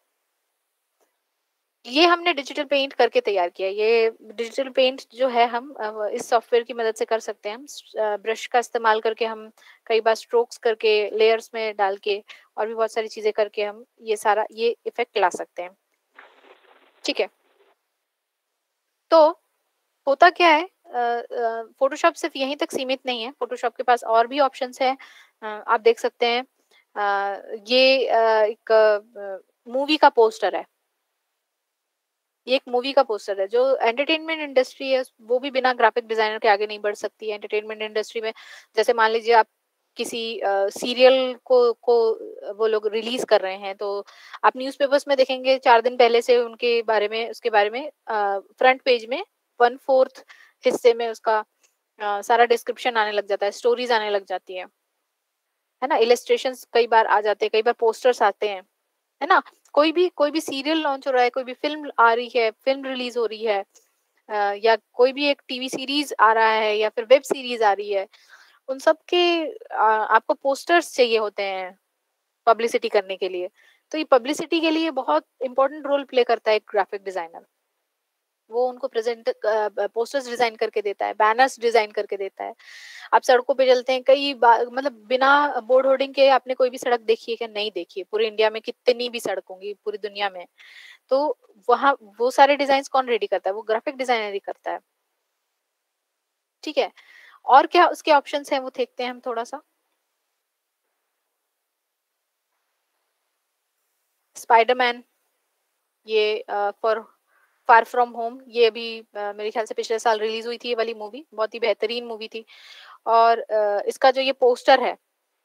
ये हमने डिजिटल पेंट करके तैयार किया है। ये डिजिटल पेंट जो है हम अ, इस सॉफ्टवेयर की मदद से कर सकते हैं हम। स अ, ब्रश का इस्तेमाल करके हम कई बार स्ट्रोक्स करके, लेयर्स में डाल के और भी बहुत सारी चीज़ें करके हम ये सारा ये इफ़ेक्ट ला सकते हैं। ठीक है। तो होता क्या है अ अ, फ़ोटोशॉप सिर्फ़ यहीं तक सीमित नहीं है, फ़ोटोशॉप के पास और भी ऑप्शंस हैं। अ, आप देख सकते हैं अ, ये अ, एक अ, मूवी का पोस्टर है। ये एक मूवी का पोस्टर है, जो एंटरटेनमेंट इंडस्ट्री है, वो भी बिना ग्राफिक डिज़ाइनर के आगे नहीं बढ़ सकती है। एंटरटेनमेंट इंडस्ट्री में जैसे मान लीजिए आप किसी अ, सीरियल को को अ, वो लोग रिलीज़ कर रहे हैं, तो आप न्यूज़पेपर्स में देखेंगे चार दिन पहले से उनके बारे में उसके बारे में अ, फ्रंट पेज में वन फोर्थ हिस्से में उसका अ, सारा डिस्क्रिप्शन आने लग जाता है, स्टोरीज़ आने लग जाती हैं। है ना? इलस्ट्रेशंस कई बार आ जाते हैं, कई बार पोस्टर्स आते हैं। है ना? कोई भी कोई भी सीरियल लॉन्च हो रहा है, कोई भी फ़िल्म आ रही है, फ़िल्म रिलीज़ हो रही है अ, या कोई भी एक टीवी सीरीज़ आ रहा है या फिर वेब सीरीज़ आ रही है, उन सब के अ, आपको पोस्टर्स चाहिए होते हैं पब्लिसिटी करने के लिए। तो ये पब्लिसिटी के लिए बहुत इम्पोर्टेंट रोल प्ले करता है एक ग्राफिक डिज़ाइनर। वो उनको प्रेज़ेंट अ, ब पोस्टर्स डिज़ाइन करके देता है, बैनर्स डिज़ाइन करके देता है। आप सड़कों पे चलते हैं, कई बार मतलब बिना बोर्ड होर्डिंग के आपने कोई भी सड़क देखी है क्या? नहीं देखी है। पूरी इंडिया में कितनी भी सड़क होंगी, पूरी दुनिया में। तो वहाँ वो सारे डिज़ाइन्स कौन रेडी करता है? वो ग्राफिक डिज़ाइनर ही करता है। ठीक है? और क्या उसके ऑप्शंस हैं, वो देखते हैं हम थोड़ा-सा। स्पाइडरमैन, ये अ, फॉर फार फ्रॉम होम, ये अभी अ, मेरे ख्याल से पिछले साल रिलीज़ हुई थी ये वाली मूवी, बहुत ही बेहतरीन मूवी थी। और अ, इसका जो ये पोस्टर है,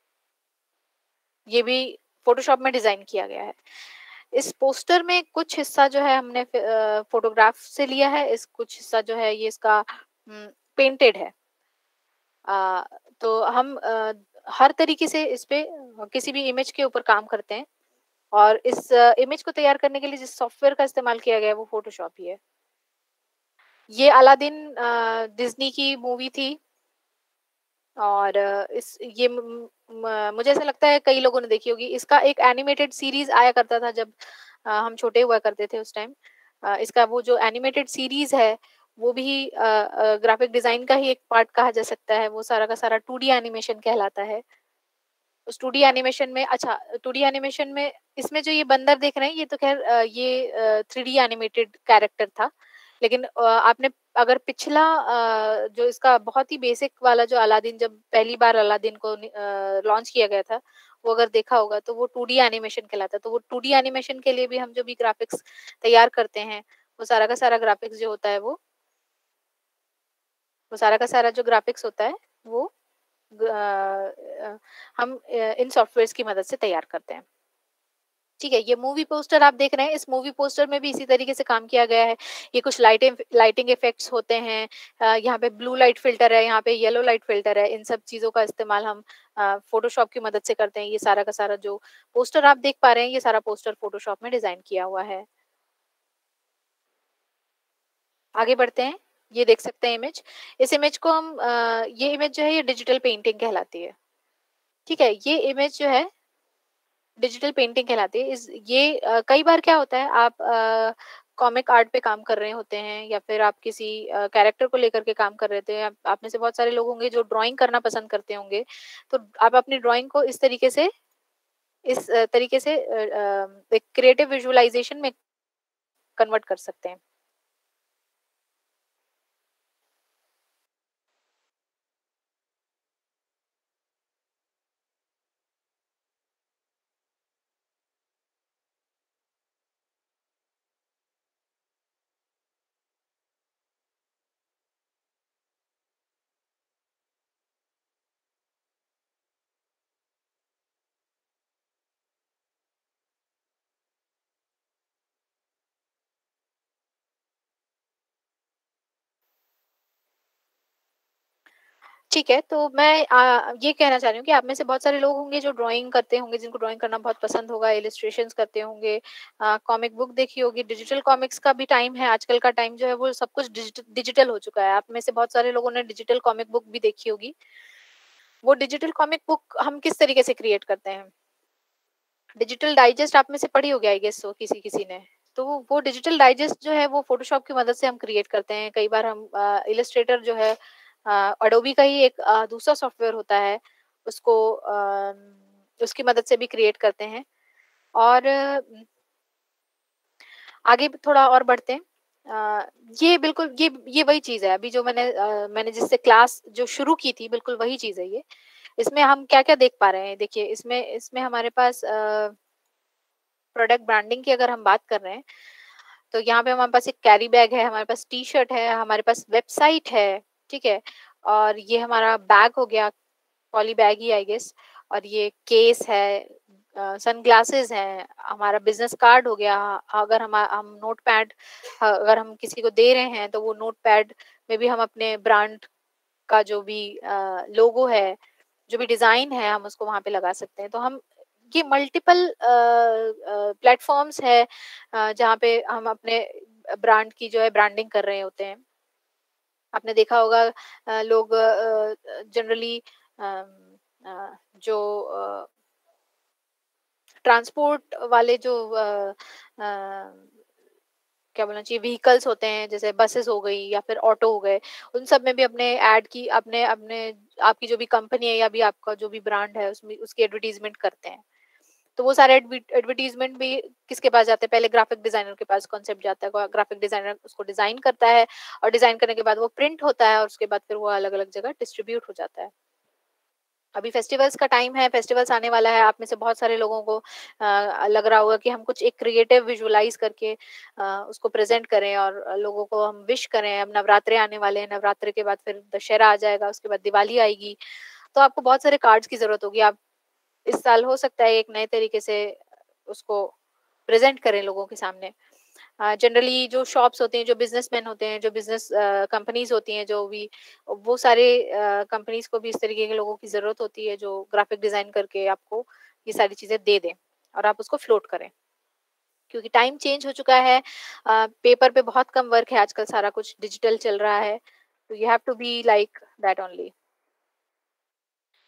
ये भी फ़ोटोशॉप में डिज़ाइन किया गया है। इस पोस्टर में कुछ हिस्सा जो है हमने फ अ, फ़ोटोग्राफ से लिया है, इस कुछ हिस्सा जो है ये इसका उम, पेंटेड है। अ, तो हम अ, हर तरीके से इस पे अ, किसी भी इमेज के ऊपर काम करते हैं और इस इमेज को तैयार करने के लिए जिस सॉफ्टवेयर का इस्तेमाल किया गया है वो फ़ोटोशॉप ही है। ये अलादीन अ, डिज़्नी की मूवी थी और अ, इस ये म म मुझे ऐसा लगता है कई लोगों ने देखी होगी। इसका एक एनिमेटेड सीरीज़ आया करता था जब अ, हम छोटे हुआ करते थे उस टाइम। अ, इसका वो जो एनिमेटेड सीरीज़ है, वो भी अ अ, ग्राफ़िक डिज़ाइन का ही एक पार्ट कहा जा सकता है। वो सारा का सारा टू डी एनिमेशन कहलाता है। उस टू डी एनिमेशन में अच्छा टू डी एनिमेशन में इसमें जो ये बंदर देख रहे हैं, ये तो ख़ैर अ, ये अ, थ्री डी एनिमेटेड कैरेक्टर था। लेकिन अ, आपने अगर पिछला अ, जो इसका बहुत ही बेसिक वाला जो अलादीन जब पहली बार अलादीन को नि अ, लॉन्च किया गया था, वो अगर देखा होगा तो वो टू डी एनिमेशन कहलाता है। तो वो टू डी एनिमेशन के लिए भी हम जो भी ग्राफ़िक्स तैयार करते हैं, वो सारा का सारा ग्राफ़िक्स जो होता है वो वो सारा का सारा जो ग्राफ़िक्स होता है, वो ग अ अ, हम अ, इन सॉफ्टवेयर्स की मदद से तैयार करते हैं। ठीक है, ये मूवी पोस्टर आप देख रहे हैं, इस मूवी पोस्टर में भी इसी तरीके से काम किया गया है। ये कुछ लाइटिंग लाइटिंग इफ़ेक्ट्स होते हैं। अ, यहाँ पे ब्लू लाइट फ़िल्टर है, यहाँ पे येलो लाइट फ़िल्टर है। इन सब चीज़ों का इस्तेमाल हम अ, फ़ोटोशॉप की मदद से करते हैं। ये सारा का सारा जो पोस्टर आप देख पा रहे हैं, ये सारा पोस्टर फ़ोटोशॉप में डिज़ाइन किया हुआ है। आगे बढ़ते हैं, ये देख सकते हैं इमेज। इस इमेज को हम अ, ये इमेज जो है ये डिजिटल पेंटिंग कहलाती है। ठीक है, ये इमेज जो है डिजिटल पेंटिंग कहलाती है। इस ये अ, कई बार क्या होता है आप अ, कॉमिक आर्ट पे काम कर रहे होते हैं या फिर आप किसी अ, कैरेक्टर को लेकर के काम कर रहे थे। आप आप में से बहुत सारे लोग होंगे जो ड्राइंग करना पसंद करते होंगे। तो आप अपनी ड्राइंग को इस तरीके से इस अ, तरीके से अ अ, एक क्रिएटिव विजुअलाइज़ेशन में कन्वर्ट कर सकते हैं। ठीक है, तो मैं अ, ये कहना चाह रही हूँ कि आप में से बहुत सारे लोग होंगे जो ड्राइंग करते होंगे, जिनको ड्राइंग करना बहुत पसंद होगा, इलस्ट्रेशंस करते होंगे, अ, कॉमिक बुक देखी होगी, डिजिटल कॉमिक्स का भी टाइम है, आजकल का टाइम जो है वो सब कुछ डिजिट डिजिटल हो चुका है। आप में से बहुत सारे लोगों ने डिजिटल कॉमिक बुक भी देखी होगी। वो डिजिटल कॉमिक बुक हम किस तरीके से क्रिएट करते हैं? डिजिटल डाइजेस्ट आप में से पढ़ी होगी आई गेस सो किसी-किसी ने। तो वो डिजिटल डाइजेस्ट जो है वो फ़ोटोशॉप की मदद से हम क्रिएट करते हैं। कई बार हम अ, इलस्ट्रेटर जो है अ, एडोबी का ही एक अ, दूसरा सॉफ्टवेयर होता है, उसको अम, उसकी मदद से भी क्रिएट करते हैं। और उम, आगे भी थोड़ा और बढ़ते हैं। अ, ये बिल्कुल ये ये वही चीज़ है अभी जो मैंने अ, मैंने जिससे क्लास जो शुरू की थी बिल्कुल वही चीज़ है ये। इसमें हम क्या-क्या देख पा रहे हैं? देखिए इसमें इसमें हमारे पास अ प्रोडक्ट ब्रांडिंग की अगर हम बात कर रहे हैं, तो यहाँ पे हमारे पास एक कैरी बैग है, हमारे पास टी-शर्ट है, हमारे पास वेबसाइट है, ठीक है? और ये हमारा बैग हो गया, पॉली बैग ही आई गेस। और ये केस है, अ, सनग्लासेस हैं, हमारा बिज़नेस कार्ड हो गया। अगर हम हम नोटपैड अगर हम किसी को दे रहे हैं, तो वो नोटपैड में भी हम अपने ब्रांड का जो भी अ, लोगो है, जो भी डिज़ाइन है, हम उसको वहाँ पे लगा सकते हैं। तो हम ये मल्टीपल अ अ, प्लेटफ़ॉर्म्स है अ, जहाँ पे हम अपने ब्रांड की जो है ब्रांडिंग कर रहे होते हैं। आपने देखा होगा अ, लोग अ अ, जनरली अम, अ, जो अ ट्रांसपोर्ट वाले जो अ अ, क्या बोलना चाहिए व्हीकल्स होते हैं, जैसे बसेस हो गई या फिर ऑटो हो गए, उन सब में भी अपने ऐड की अपने अपने आपकी जो भी कंपनी है या भी आपका जो भी ब्रांड है उसमें उसकी एडवर्टाइज़मेंट करते हैं। तो वो सारे एडवी एडवर्टाइज़मेंट भी किसके पास जाते हैं? पहले ग्राफिक डिज़ाइनर के पास कॉन्सेप्ट जाता है, ग्राफिक डिज़ाइनर उसको डिज़ाइन करता है और डिज़ाइन करने के बाद वो प्रिंट होता है और उसके बाद फिर वो अलग-अलग जगह डिस्ट्रीब्यूट हो जाता है। अभी फेस्टिवल्स का टाइम है, फेस्टिवल्स आने वाला है, आप में से बहुत सारे लोगों को अ, लग रहा होगा कि हम कुछ एक क्रिएटिव विजुअलाइज़ करके अ, उसको प्रेज़ेंट करें और अ, लोगों को हम विश करें। अब नवरात्रे आने वाले हैं, नवरात्रे के बाद फिर दशहरा आ जाएगा, उसके बाद दिवाली आएगी, तो आपको बहुत सारे कार्ड्स की ज़रूरत होगी। आप इस साल हो सकता है एक नए तरीके से उसको प्रेज़ेंट करें लोगों के सामने। अ, जनरली जो शॉप्स होते हैं, जो बिज़नेसमैन होते हैं, जो बिज़नेस अ, कंपनीज़ होती हैं, जो भी वो सारे अ, कंपनीज़ को भी इस तरीके के लोगों की ज़रूरत होती है, जो ग्राफ़िक डिज़ाइन करके आपको ये सारी चीज़ें दे दें और आप उसको फ्लोट करें। क्योंकि टाइम चेंज हो चुका है, अ, पेपर पे बहुत कम वर्क है, आजकल सारा कुछ डिजिटल चल रहा है, तो you have to be like that only.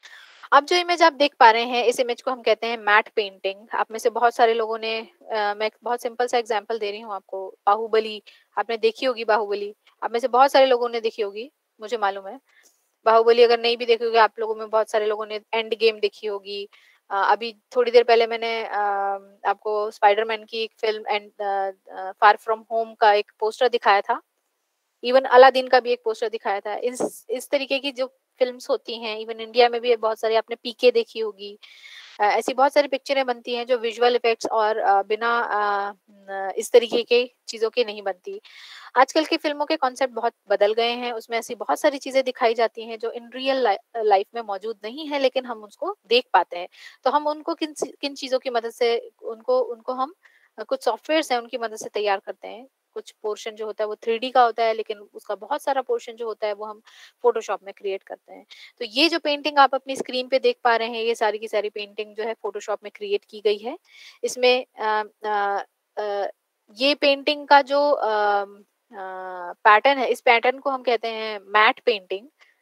अब जो इमेज आप देख पा रहे हैं, इस इमेज को हम कहते हैं मैट पेंटिंग। आप में से बहुत सारे लोगों ने अ, मैं एक बहुत सिंपल सा एग्जांपल दे रही हूँ आपको, बाहुबली, आपने देखी होगी बाहुबली। आप में से बहुत सारे लोगों ने देखी होगी, मुझे मालूम है। बाहुबली अगर नहीं भी देखी होगी, आप लोगों में बहुत सारे लोगों ने एंड गेम देखी होगी। अ, अभी थोड़ी देर पहले मैंने अ, आपको स्पाइडरमैन की एक film and uh uh, far from home का एक पोस्टर दिखाया था। इवन अलादीन का भी एक पोस्टर दिखाया था। इस इस तरीके की जो फ़िल्म्स होती हैं, इवन इंडिया में भी बहुत सारी, आपने पीके देखी होगी। अ, ऐसी बहुत सारी पिक्चरें बनती हैं जो विजुअल इफेक्ट्स और अ, बिना अ, न इस तरीके के चीज़ों की नहीं बनती। आजकल की फ़िल्मों के कॉन्सेप्ट बहुत बदल गए हैं, उसमें ऐसी बहुत सारी चीज़ें दिखाई जाती हैं जो इन रियल लाइ लाइफ़ में मौजूद नहीं है, लेकिन हम उसको देख पाते हैं। तो हम उनको किन सी किन चीज़ों की मदद से उनको उनको हम अ, कुछ सॉफ्टवेयर्स हैं, उनकी मदद से तैयार करते हैं। कुछ पोर्शन जो होता है वो थ्री डी का होता है, लेकिन उसका बहुत सारा पोर्शन जो होता है वो हम फ़ोटोशॉप में क्रिएट करते हैं। तो ये जो पेंटिंग आप अपनी स्क्रीन पे देख पा रहे हैं, ये सारी की सारी पेंटिंग जो है फ़ोटोशॉप में क्रिएट की गई है। इसमें अ अ अ, ये पेंटिंग का जो अम अ, पैटर्न है, इस पैटर्न को हम कहते हैं matt painting,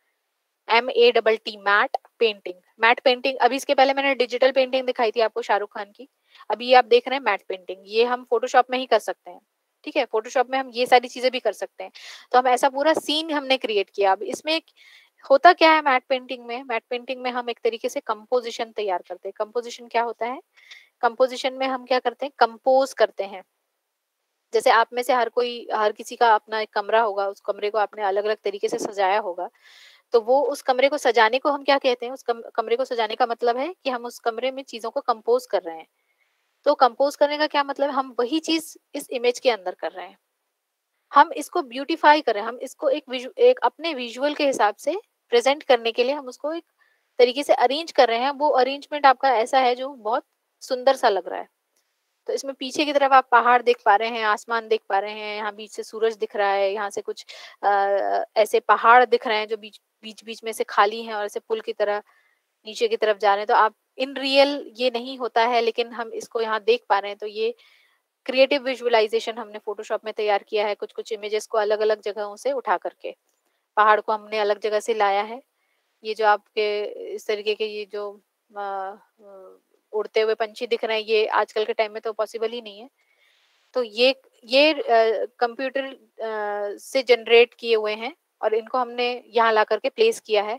M A double T matt painting. Matt painting, अभी इसके पहले मैंने डिजिटल पेंटिंग दिखाई थी आपको शाहरुख खान की। अभी ये आप देख रहे हैं मैट पेंटिंग, ये हम फ़ोटोशॉप में ही कर सकते हैं। ठीक है? फ़ोटोशॉप में हम ये सारी चीज़ें भी कर सकते हैं। तो हम ऐसा पूरा सीन हमने क्रिएट किया। अब इसमें एक होता क्या है मैट पेंटिंग में? मैट पेंटिंग में हम एक तरीके से कंपोज़िशन तैयार करते हैं। कंपोज़िशन क्या होता है? कंपोज़िशन में हम क्या करते हैं? कंपोज़ करते हैं। जैसे आप में से हर कोई हर किसी का अपना एक कमरा होगा, उस कमरे को आपने अलग-अलग तरीके से सजाया होगा। तो वो उस कमरे को सजाने को हम क्या कहते हैं? उस कम कमरे को सजाने का मतलब है कि हम उस कमरे में चीज़ों को कंपोज़ कर रहे हैं। तो कंपोज़ करने का क्या मतलब है? हम वही चीज़ इस इमेज के अंदर कर रहे हैं। हम इसको ब्यूटीफाई कर रहे हैं, हम इसको एक विज़ु एक अपने विज़ुअल के हिसाब से प्रेज़ेंट करने के लिए हम उसको एक तरीके से अरेंज कर रहे हैं। वो अरेंजमेंट आपका ऐसा है जो बहुत सुंदर सा लग रहा है। तो इसमें पीछे की तरफ आप पहाड़ देख पा रहे हैं, आसमान देख पा रहे हैं, यहाँ बीच से सूरज दिख रहा है, यहाँ से कुछ अ, ऐसे पहाड़ दिख रहे हैं जो बीच बीच-बीच में से खाली हैं और ऐसे पुल की तरह नीचे की तरफ जा रहे हैं। तो आप इन रियल ये नहीं होता है, लेकिन हम इसको यहाँ देख पा रहे हैं। तो ये क्रिएटिव विजुअलाइज़ेशन हमने फ़ोटोशॉप में तैयार किया है, कुछ-कुछ इमेजेस को अलग-अलग जगहों से उठा कर के। पहाड़ को हमने अलग जगह से लाया है। ये जो आपके इस तरीके के ये जो अ अ, उड़ते हुए पंछी दिख रहे हैं, ये आजकल के टाइम में तो पॉसिबल ही नहीं है। तो ये ये अ, कंप्यूटर अ, से जनरेट किए हुए हैं और इनको हमने यहाँ ला कर के प्लेस किया है।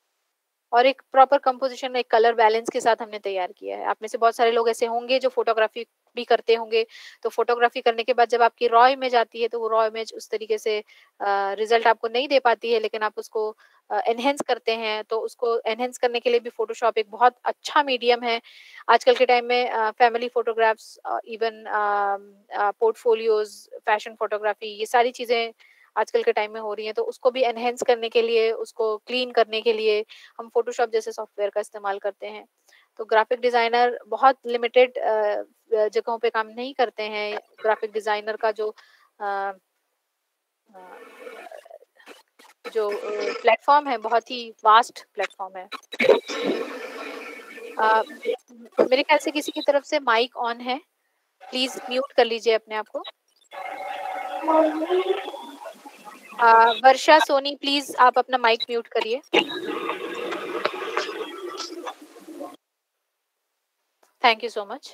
और एक प्रॉपर कंपोज़िशन, एक कलर बैलेंस के साथ हमने तैयार किया है। आप में से बहुत सारे लोग ऐसे होंगे जो फ़ोटोग्राफ़ी भी करते होंगे, तो फ़ोटोग्राफ़ी करने के बाद जब आपकी रॉ इमेज आती है, तो वो रॉ इमेज उस तरीके से अ, रिज़ल्ट आपको नहीं दे पाती है, लेकिन आप उसको अ, एनहांस करते हैं, तो उसको एनहांस करने के लिए भी फ़ोटोशॉप एक बहुत अच्छा मीडियम है। आजकल के टाइम में अ, family photographs uh, even um, uh, portfolios, fashion photography, ये सारी चीज़ें आजकल के टाइम में हो रही हैं, तो उसको भी एनहांस करने के लिए, उसको क्लीन करने के लिए हम फ़ोटोशॉप जैसे सॉफ्टवेयर का इस्तेमाल करते हैं। तो ग्राफ़िक डिज़ाइनर बहुत लिमिटेड अ अ, जगहों पे काम नहीं करते हैं। ग्राफ़िक डिज़ाइनर का जो अ अ, जो अ, प्लेटफ़ॉर्म है, बहुत ही वास्ट प्लेटफ़ॉर्म है। अ, मेरे ख़्याल से किसी की तरफ से माइक ऑन है, प्लीज़ म्यूट कर लीजिए अपने आप को। अ, वर्षा सोनी, प्लीज़ आप अपना माइक म्यूट करिए। Thank you so much.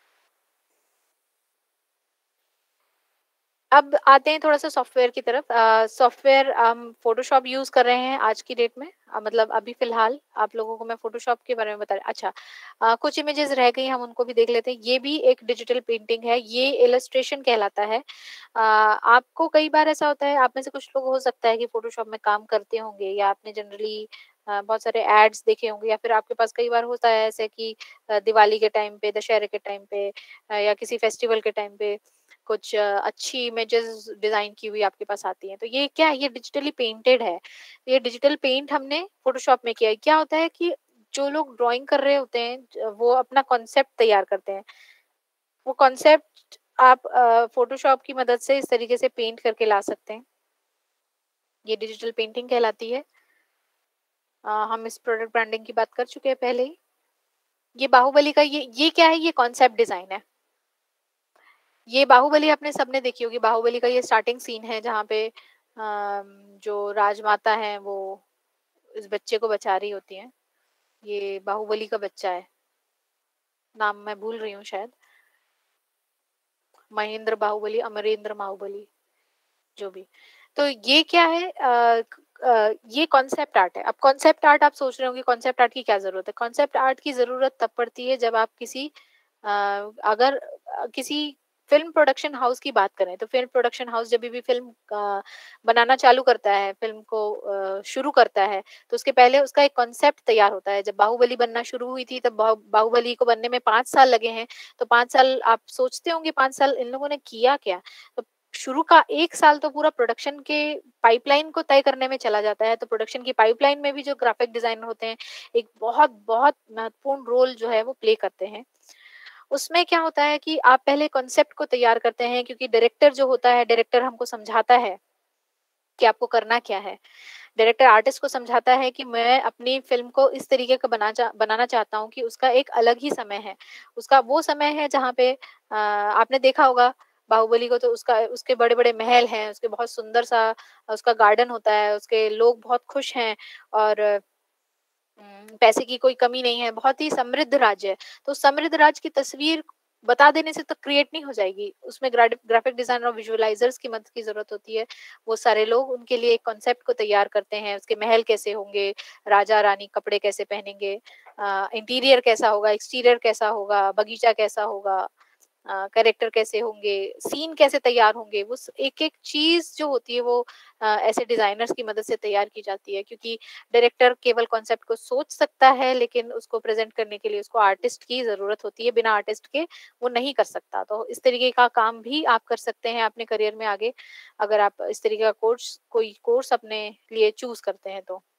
अब आते हैं थोड़ा-सा सॉफ्टवेयर की तरफ। अ, सॉफ्टवेयर हम फ़ोटोशॉप यूज़ कर रहे हैं आज की डेट में। अ, मतलब अभी फ़िलहाल आप लोगों को मैं फ़ोटोशॉप के बारे में बता रही अच्छा, अ, कुछ इमेजेस रह गई, हम उनको भी देख लेते हैं। ये भी एक डिजिटल पेंटिंग है, ये इलस्ट्रेशन कहलाता है। अ, आपको कई बार ऐसा होता है, आप में से कुछ लोग हो सकता है कि फ़ोटोशॉप में काम करते होंगे या आपने जनरली अ, बहुत सारे एड्स देखे होंगे या फिर आपके पास कई बार होता है ऐसे कि अ, दिवाली के टाइम पे, दशहरे के टाइम पे अ, या किसी फेस्टिवल के टाइम पे कुछ अ, अच्छी इमेजेस डिजाइन की हुई आपके पास आती हैं। तो ये क्या है? ये डिजिटली पेंटेड है। ये डिजिटल पेंट हमने फोटोशॉप में किया है। क्या होता है कि जो लोग ड्राइंग कर रहे होते हैं, ज- वो अपना कॉन्सेप्ट तैयार करते हैं। वो कॉन्सेप्ट आप फोटोशॉप की मदद से इस तरीके से पेंट करके ला सकते हैं। ये डिजिटल पेंटिंग कहलाती है। अ, हम इस प्रोडक्ट ब्रांडिंग की बात कर चुके हैं पहले ही। ये बाहुबली का ये ये क्या है? ये कॉन्सेप्ट डिजाइन है। ये बाहुबली आपने सबने देखी होगी। बाहुबली का ये स्टार्टिंग सीन है जहाँ पे अम, जो राजमाता है वो इस बच्चे को बचा रही होती हैं। ये बाहुबली का बच्चा है। नाम मैं भूल रही हूँ शायद। महेंद्र बाहुबली, अमरेंद्र बाहुबली, जो भी। तो ये क्या है, अ, अ, ये कॉन्सेप्ट आर्ट है। अब कॉन्सेप्ट आर्ट आप सोच रहे होंगे कॉन्सेप्ट आर्ट की क्या ज़रूरत है? कॉन्सेप्ट आर्ट की ज़रूरत तब पड़ती है जब आप किसी अ, अगर अ, किसी फ़िल्म प्रोडक्शन हाउस की बात करें, तो फ़िल्म प्रोडक्शन हाउस जभी भी फ़िल्म अ, बनाना चालू करता है, फ़िल्म को अ, शुरू करता है, तो उसके पहले उसका एक कॉन्सेप्ट तैयार होता है। जब बाहुबली बनना शुरू हुई थी, तब बाहु बाहुबली को बनने में पाँच साल लगे हैं। तो पाँच साल आप सोचते होंगे पाँच साल इन लोगों ने किया क्या? तो शुरू का एक साल तो पूरा प्रोडक्शन के पाइपलाइन को तय करने में चला जाता है। तो प्रोडक्शन की पाइपलाइन में भी जो ग्राफिक डिज़ाइनर होते हैं, एक बहुत-बहुत महत्वपूर्ण रोल जो है वो प्ले करते हैं। उसमें क्या होता है कि आप पहले कॉन्सेप्ट को तैयार करते हैं, क्योंकि डायरेक्टर जो होता है, डायरेक्टर हमको समझाता है कि आपको करना क्या है। डायरेक्टर आर्टिस्ट को समझाता है कि मैं अपनी फ़िल्म को इस तरीके का बना चा बनाना चाहता हूँ कि उसका एक अलग ही समय है। उसका वो समय है जहाँ पे अ, आपने देखा होगा बाहुबली को, तो उसका उसके बड़े-बड़े महल हैं, उसके बहुत सुंदर-सा उसका गार्डन होता है, उसके लोग बहुत खुश हैं और उम, पैसे की कोई कमी नहीं है, बहुत ही समृद्ध राज्य है। तो समृद्ध राज्य की तस्वीर बता देने से तो क्रिएट नहीं हो जाएगी। उसमें ग्राडि ग्राफिक डिज़ाइनर और विजुअलाइज़र्स की मदद की ज़रूरत होती है। वो सारे लोग उनके लिए एक कॉन्सेप्ट को तैयार करते हैं, उसके महल कैसे होंगे, राजा-रानी कपड़े कैसे पहनेंगे, अ, इंटीरियर कैसा होगा, एक्सटीरियर कैसा होगा, बगीचा कैसा होगा, अ, कैरेक्टर कैसे होंगे, सीन कैसे तैयार होंगे, वो स एक-एक चीज़ जो होती है वो अ, ऐसे डिज़ाइनर्स की मदद से तैयार की जाती है, क्योंकि डायरेक्टर केवल कॉन्सेप्ट को सोच सकता है, लेकिन उसको प्रेज़ेंट करने के लिए उसको आर्टिस्ट की ज़रूरत होती है, बिना आर्टिस्ट के वो नहीं कर सकता। तो इस तरीके का काम भी आप कर सकते हैं अपने करियर में आगे, अगर आप इस तरीके का कोर्स कोई कोर्स अपने लिए चूज़ करते हैं तो।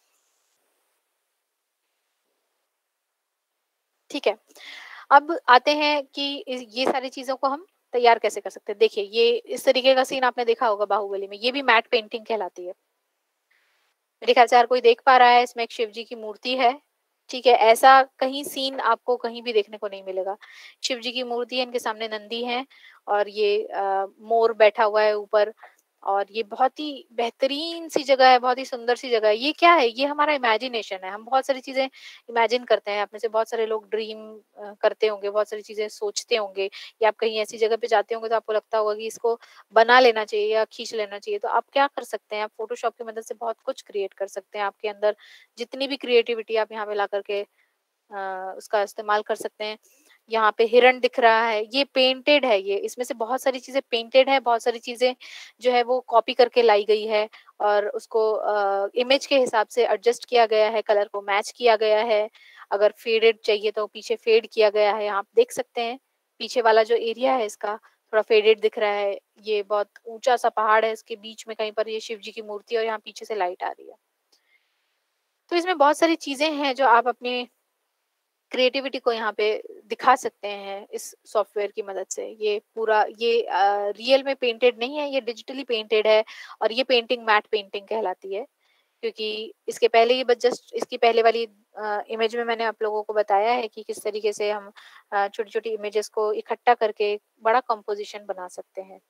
ठीक है। अब आते हैं कि इस ये सारी चीज़ों को हम तैयार कैसे कर सकते हैं। देखिए, ये इस तरीके का सीन आपने देखा होगा बाहुबली में, ये भी मैट पेंटिंग कहलाती है। मेरे ख्याल से हर कोई देख पा रहा है, इसमें एक शिव जी की मूर्ति है, ठीक है? ऐसा कहीं सीन आपको कहीं भी देखने को नहीं मिलेगा। शिव जी की मूर्ति है, इनके सामने नंदी है और ये अ, मोर बैठा हुआ है ऊपर, और ये बहुत ही बेहतरीन-सी जगह है, बहुत ही सुंदर-सी जगह है। ये क्या है? ये हमारा इमेजिनेशन है। हम बहुत सारी चीज़ें इमेजिन करते हैं। आप में से बहुत सारे लोग ड्रीम अ, करते होंगे, बहुत सारी चीज़ें सोचते होंगे, या आप कहीं ऐसी जगह पे जाते होंगे तो आपको लगता होगा कि इसको बना लेना चाहिए या खींच लेना चाहिए। तो आप क्या कर सकते हैं, आप फ़ोटोशॉप की मदद से बहुत कुछ क्रिएट कर सकते हैं। आपके अंदर जितनी भी क्रिएटिविटी आप यहाँ पे ला कर के अ, उसका इस्तेमाल कर सकते हैं। यहाँ पे हिरण दिख रहा है, ये पेंटेड है ये, इसमें से बहुत सारी चीज़ें पेंटेड है, बहुत सारी चीज़ें जो है वो कॉपी करके लाई गई है और उसको अ, इमेज के हिसाब से एडजस्ट किया गया है, कलर को मैच किया गया है। अगर फेडेड चाहिए तो पीछे फेड किया गया है, आप देख सकते हैं। पीछे वाला जो एरिया है इसका थोड़ा फेडेड दिख रहा है। ये बहुत ऊँचा-सा पहाड़ है, इसके बीच में कहीं पर ये शिव जी की मूर्ति है और यहाँ पीछे से लाइट आ रही है। तो इसमें बहुत सारी चीज़ें हैं जो आप अपने क्रिएटिविटी को यहाँ पे दिखा सकते हैं इस सॉफ्टवेयर की मदद से। ये पूरा ये अ, रियल में पेंटेड नहीं है, ये डिजिटली पेंटेड है और ये पेंटिंग मैट पेंटिंग कहलाती है। क्योंकि इसके पहले ही बस जस्ट इसकी पहले वाली अ, इमेज में मैंने आप लोगों को बताया है कि किस तरीके से हम अ, छोटी-छोटी इमेजेस को इकट्ठा करके बड़ा कंपोज़िशन बना सकते हैं।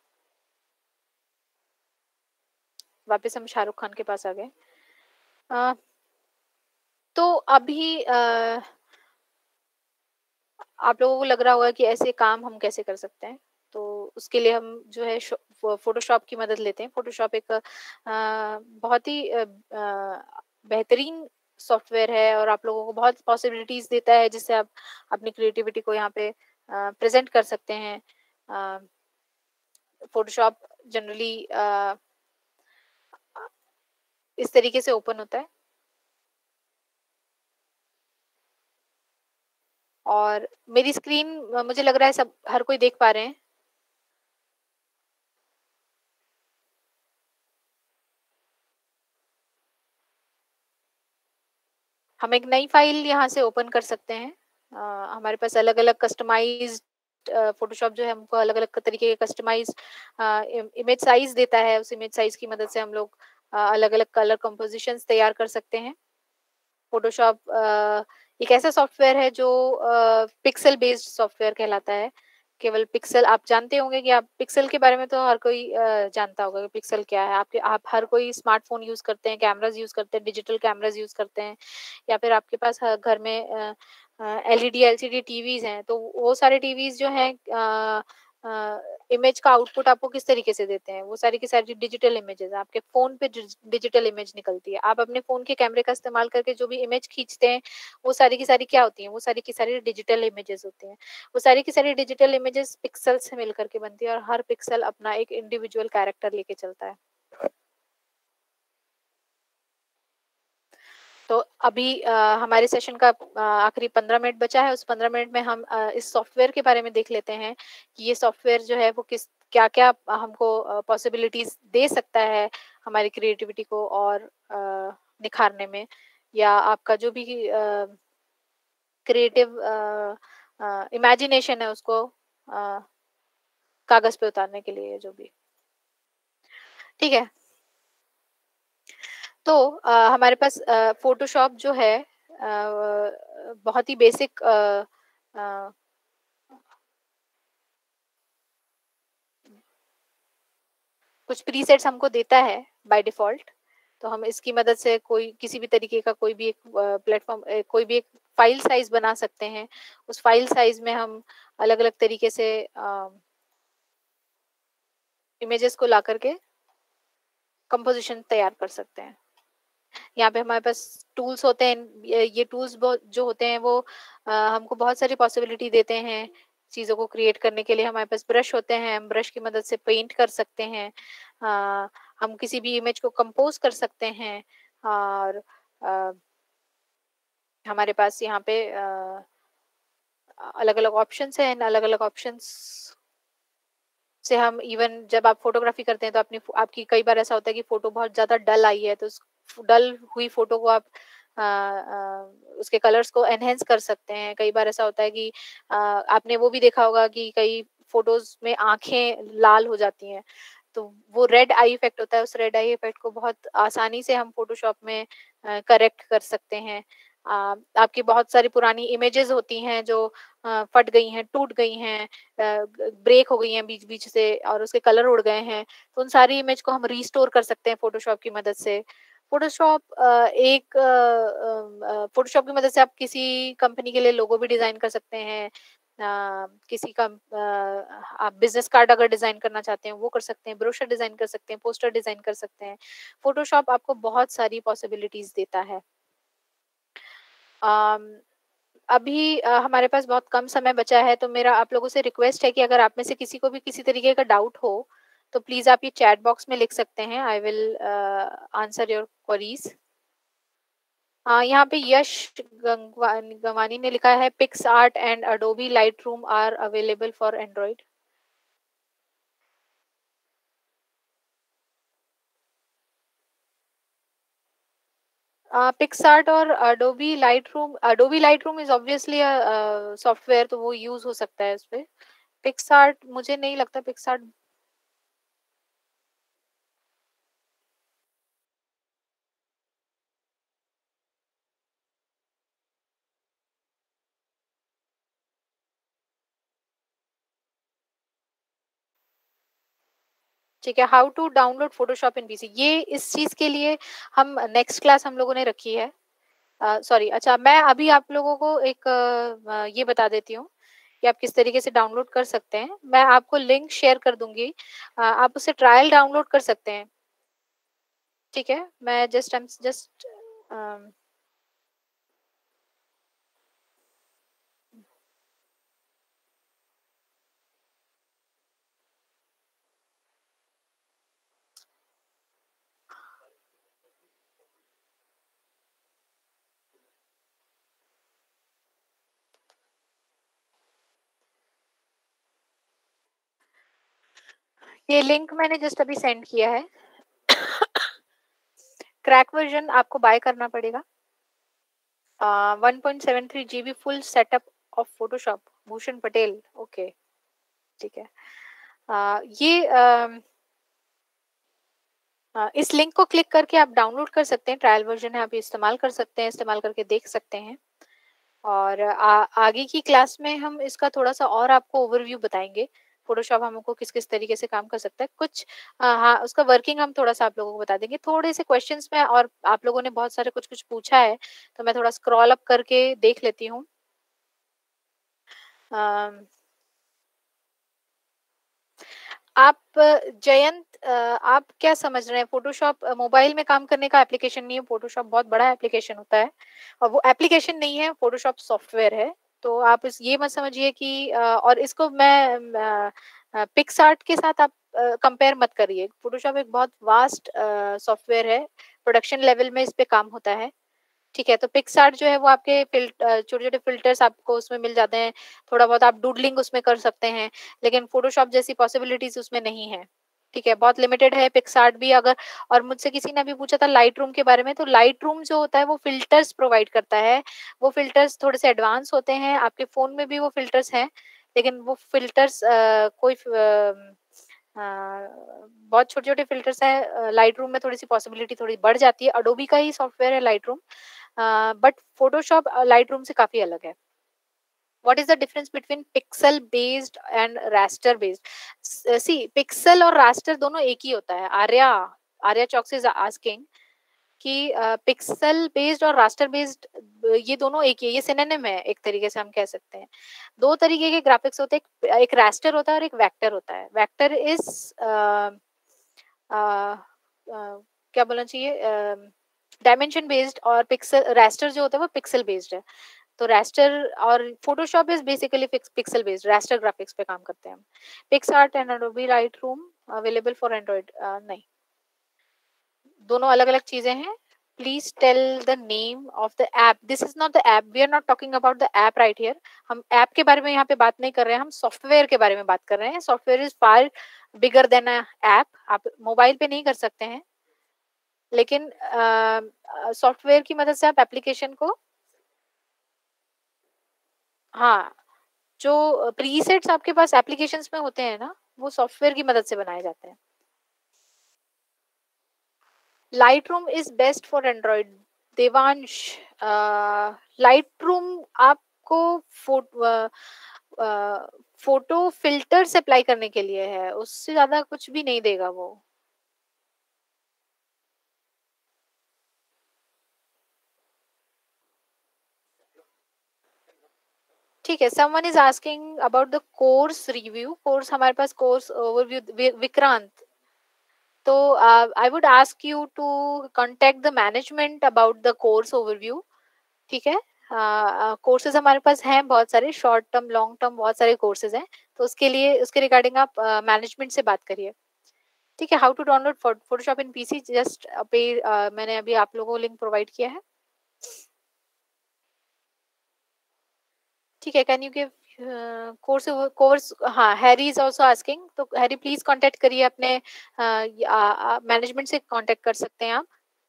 वापस हम शाहरुख खान के पास आ गए। अ, तो अभी अ आप लोगों को लग रहा होगा कि ऐसे काम हम कैसे कर सकते हैं। तो उसके लिए हम जो है शो फ़ो फ़ोटोशॉप की मदद लेते हैं। फ़ोटोशॉप एक अ, बहुत ही अ अ, बेहतरीन सॉफ्टवेयर है और आप लोगों को बहुत पॉसिबिलिटीज़ देता है जिससे आप अपनी क्रिएटिविटी को यहाँ पे अ, प्रेज़ेंट कर सकते हैं। अ, फ़ोटोशॉप जनरली अ अ, इस तरीके से ओपन होता है। और मेरी स्क्रीन अ, मुझे लग रहा है सब हर कोई देख पा रहे हैं। हम एक नई फ़ाइल यहाँ से ओपन कर सकते हैं। अ, हमारे पास अलग-अलग कस्टमाइज़्ड अ, फ़ोटोशॉप जो है हमको अलग-अलग तरीके के कस्टमाइज़ अ, इम इमेज साइज़ देता है। उस इमेज साइज़ की मदद से हम लोग अ, अलग-अलग कलर कंपोज़िशंस तैयार कर सकते हैं। फ़ोटोशॉप अ, एक ऐसा सॉफ्टवेयर है जो अ, पिक्सेल बेस्ड सॉफ्टवेयर कहलाता है केवल पिक्सल आप जानते होंगे कि आप पिक्सल के बारे में तो हर कोई अ, जानता होगा कि पिक्सल क्या है। आपके आप हर कोई स्मार्टफ़ोन यूज़ करते हैं, कैमराज़ यूज़ करते हैं, डिजिटल कैमराज़ यूज़ करते हैं या फिर आपके पास ह घर में अ अ, एलईडी, एलसीडी टीवीज़ हैं, तो वो सारे टीवीज़ जो हैं अ अ, इमेज का आउटपुट आपको किस तरीके से देते हैं? वो सारी की सारी डिजिटल इमेजेज़ हैं, आपके फ़ोन पे डिज डिजिटल इमेज निकलती है। आप अपने फ़ोन के कैमरे का इस्तेमाल करके जो भी इमेज खींचते हैं, वो सारी की सारी क्या होती हैं? वो सारी की सारी डिजिटल इमेजेज़ होती हैं। वो सारी की सारी डिजिटल इमेजेस पिक्सल से मिल कर के बनती है और हर पिक्सल अपना एक इंडिविजुअल कैरेक्टर लेके चलता है। तो अभी अ, हमारे सेशन का अ, आखिरी पंद्रह मिनट बचा है, उस पंद्रह मिनट में हम अ, इस सॉफ्टवेयर के बारे में देख लेते हैं कि ये सॉफ्टवेयर जो है वो किस क्या-क्या हमको अ, पॉसिबिलिटीज़ दे सकता है हमारी क्रिएटिविटी को और अ, निखारने में या आपका जो भी अ, क्रिएटिव अ अ, इमेजिनेशन है उसको अ, कागज़ पे उतारने के लिए जो भी। ठीक है। तो अ, हमारे पास अ, फ़ोटोशॉप जो है अ, व बहुत ही बेसिक अ अ कुछ प्रीसेट्स हमको देता है बाय डिफ़ॉल्ट, तो हम इसकी मदद से कोई किसी भी तरीके का कोई भी एक अ, प्लेटफ़ॉर्म अ, कोई भी एक फ़ाइल साइज़ बना सकते हैं। उस फ़ाइल साइज़ में हम अलग-अलग तरीके से अ इमेजेस को ला कर के कंपोज़िशन तैयार कर सकते हैं। यहाँ पे हमारे पास टूल्स होते हैं, य ये टूल्स बहुत जो होते हैं वो अ, हमको बहुत सारी पॉसिबिलिटी देते हैं, चीज़ों को क्रिएट करने के लिए हमारे पास ब्रश होते हैं, हम ब्रश की मदद से पेंट कर सकते हैं। अ, हम किसी भी इमेज को कंपोज़ कर सकते हैं और अ हमारे पास यहाँ पे अ अ, अलग-अलग ऑप्शंस हैं, इन अलग-अलग ऑप्शंस से हम इवन जब आप फ़ोटोग्राफ़ी करते हैं तो अपनी फ़ो आपकी कई बार ऐसा होता है कि फ़ोटो बहुत ज़्यादा डल आई है, तो उस डल हुई फ़ोटो को आप अ अ, उसके कलर्स को एनहांस कर सकते हैं। कई बार ऐसा होता है कि अ, आपने वो भी देखा होगा कि कई फ़ोटोज़ में आँखें लाल हो जाती हैं, तो वो रेड आई इफ़ेक्ट होता है, उस रेड आई इफ़ेक्ट को बहुत आसानी से हम फ़ोटोशॉप में अ, करेक्ट कर सकते हैं। अ, आपकी बहुत सारी पुरानी इमेजेज़ होती हैं जो अ, फट गई हैं, टूट गई हैं, अ, ग ब्रेक हो गई हैं बीच-बीच से और उसके कलर उड़ गए हैं, तो उन सारी इमेज को हम रिस्टोर कर सकते हैं फ़ोटोशॉप की मदद से। फ़ोटोशॉप अ, एक अ अम, अ, फ़ोटोशॉप की मदद से आप किसी कंपनी के लिए लोगो भी डिज़ाइन कर सकते हैं। अ, किसी कम अ, आप बिज़नेस कार्ड अगर डिज़ाइन करना चाहते हैं, वो कर सकते हैं, ब्रोशर डिज़ाइन कर सकते हैं, पोस्टर डिज़ाइन कर सकते हैं। फ़ोटोशॉप आपको बहुत सारी पॉसिबिलिटीज़ देता है। अम, अभी अ, हमारे पास बहुत कम समय बचा है, तो मेरा आप लोगों से रिक्वेस्ट है कि अगर आप में से किसी को भी किसी तरीके का डाउट हो, तो प्लीज़ आप ये चैट बॉक्स में लिख सकते हैं। I will uh, answer your queries. हाँ, यहाँ पे यश गंगवान गंवानी ने लिखा है PicsArt and Adobe Lightroom are available for Android. अ, पिक्सआर्ट और Adobe Lightroom Adobe Lightroom is obviously uh uh, software तो वो यूज़ हो सकता है उसपे। पिक्सआर्ट मुझे नहीं लगता पिक्सआर्ट ठीक है, how to download Photoshop in PC ये इस चीज़ के लिए हम नेक्स्ट क्लास हम लोगों ने रखी है। अ, सॉरी अच्छा मैं अभी आप लोगों को एक अ, ये बता देती हूँ कि आप किस तरीके से डाउनलोड कर सकते हैं। मैं आपको लिंक शेयर कर दूँगी। अ, आप उससे ट्रायल डाउनलोड कर सकते हैं। ठीक है, मैं just I am just um ये लिंक मैंने जस्ट अभी सेंड किया है। क्रैक वर्ज़न आपको बाय करना पड़ेगा। अ, one point seven three GB full setup of Photoshop Bhushan Patel, okay, ठीक है। अ, ये अम अ, इस लिंक को क्लिक करके आप डाउनलोड कर सकते हैं, ट्रायल वर्ज़न है, आप इस्तेमाल कर सकते हैं, इस्तेमाल करके देख सकते हैं। और आ, आगे की क्लास में हम इसका थोड़ा सा और आपको ओवरव्यू बताएंगे, फोटोशॉप हमको किस किस तरीके से काम कर सकता है। कुछ आ, हाँ, उसका वर्किंग हम थोड़ा सा आप लोगों को बता देंगे थोड़े से क्वेश्चंस में, और आप लोगों ने बहुत सारे कुछ कुछ पूछा है तो मैं थोड़ा स्क्रॉल अप करके देख लेती हूँ। अम, आप जयंत, अ, आप क्या समझ रहे हैं? फोटोशॉप मोबाइल में काम करने का एप्लीकेशन नहीं है, फोटोशॉप बहुत बड़ा एप्लीकेशन होता है, और वो एप्लीकेशन नहीं है, फोटोशॉप सॉफ्टवेयर है। तो आप इस ये मत समझिए कि अ, और इसको मैं पिक्सआर्ट के साथ आप कंपेयर मत करिए। फोटोशॉप एक बहुत वास्ट सॉफ्टवेयर है, प्रोडक्शन लेवल में इस पे काम होता है। ठीक है, तो पिक्सआर्ट जो है वो आपके फिल्टर, छोटे छोटे फिल्टर्स आपको उसमें मिल जाते हैं, थोड़ा बहुत आप डूडलिंग उसमें कर सकते हैं, लेकिन फोटोशॉप जैसी पॉसिबिलिटीज उसमें नहीं है। ठीक है, बहुत लिमिटेड है पिक्सआर्ट भी। अगर और मुझसे किसी ने भी पूछा था लाइट रूम के बारे में, तो लाइट रूम जो होता है वो फिल्टर्स प्रोवाइड करता है। वो फिल्टर्स थोड़े से एडवांस होते हैं, आपके फोन में भी वो फिल्टर्स हैं, लेकिन वो फिल्टर्स कोई अ, अ, बहुत छोटे छोटे फिल्टर्स हैं। लाइट रूम में थोड़ी सी पॉसिबिलिटी थोड़ी बढ़ जाती है, अडोबी का ही सॉफ्टवेयर है Lightroom, but Photoshop Lightroom से काफी अलग है। what is the difference between pixel based and raster based? S- see, pixel और raster दोनों एक ही होता है। आर्या आर्या चौक इज आस्किंग कि पिक्सल बेस्ड और रास्टर बेस्ड ये दोनों एक ही है, ये सिनोनिम है एक तरीके से हम कह सकते हैं। दो तरीके के ग्राफिक्स होते हैं, एक, एक रास्टर होता है और एक वेक्टर होता है। वेक्टर इज क्या बोलना चाहिए, डायमेंशन बेस्ड, और पिक्सल रास्टर जो होता है वो पिक्सल बेस्ड है। तो रास्टर और Photoshop is basically pixel based, raster graphics पे काम करते हैं हम। PicsArt and Adobe Lightroom available for Android, नहीं, दोनों अलग अलग चीजें हैं। Please tell the name of the app. This is not the app, we are not talking about the app right here. हम ऐप के बारे में यहाँ पे बात नहीं कर रहे हैं, हम सॉफ्टवेयर के बारे में बात कर रहे हैं। Software is far bigger than a app. आप मोबाइल पे नहीं कर सकते हैं, लेकिन सॉफ्टवेयर की मदद से आप एप्लीकेशन को, हाँ, जो प्रीसेट्स आपके पास एप्लीकेशंस में होते हैं ना, वो सॉफ्टवेयर की मदद से बनाए जाते हैं। Lightroom is best for Android. Devansh, Lightroom आपको फोटो फोटो फिल्टर्स अप्लाई करने के लिए है, उससे ज्यादा कुछ भी नहीं देगा वो। ठीक है, someone is asking about the course review. Course हमारे पास कोर्स ओवरव्यू, विक्रांत, तो I would ask you to contact the management about the course overview. ठीक है, कोर्सेज हमारे पास हैं बहुत सारे, शॉर्ट टर्म लॉन्ग टर्म बहुत सारे कोर्सेज हैं, तो उसके लिए उसके रिगार्डिंग आप मैनेजमेंट uh, से बात करिए। ठीक है, how to download Photoshop in PC, just पे मैंने अभी आप लोगों को लिंक प्रोवाइड किया है। ठीक है, can you give course course, हाँ, हैरी इज आल्सो आस्किंग, तो हैरी प्लीज कांटेक्ट करिए अपने मैनेजमेंट से कांटेक्ट कर सकते हैं आप।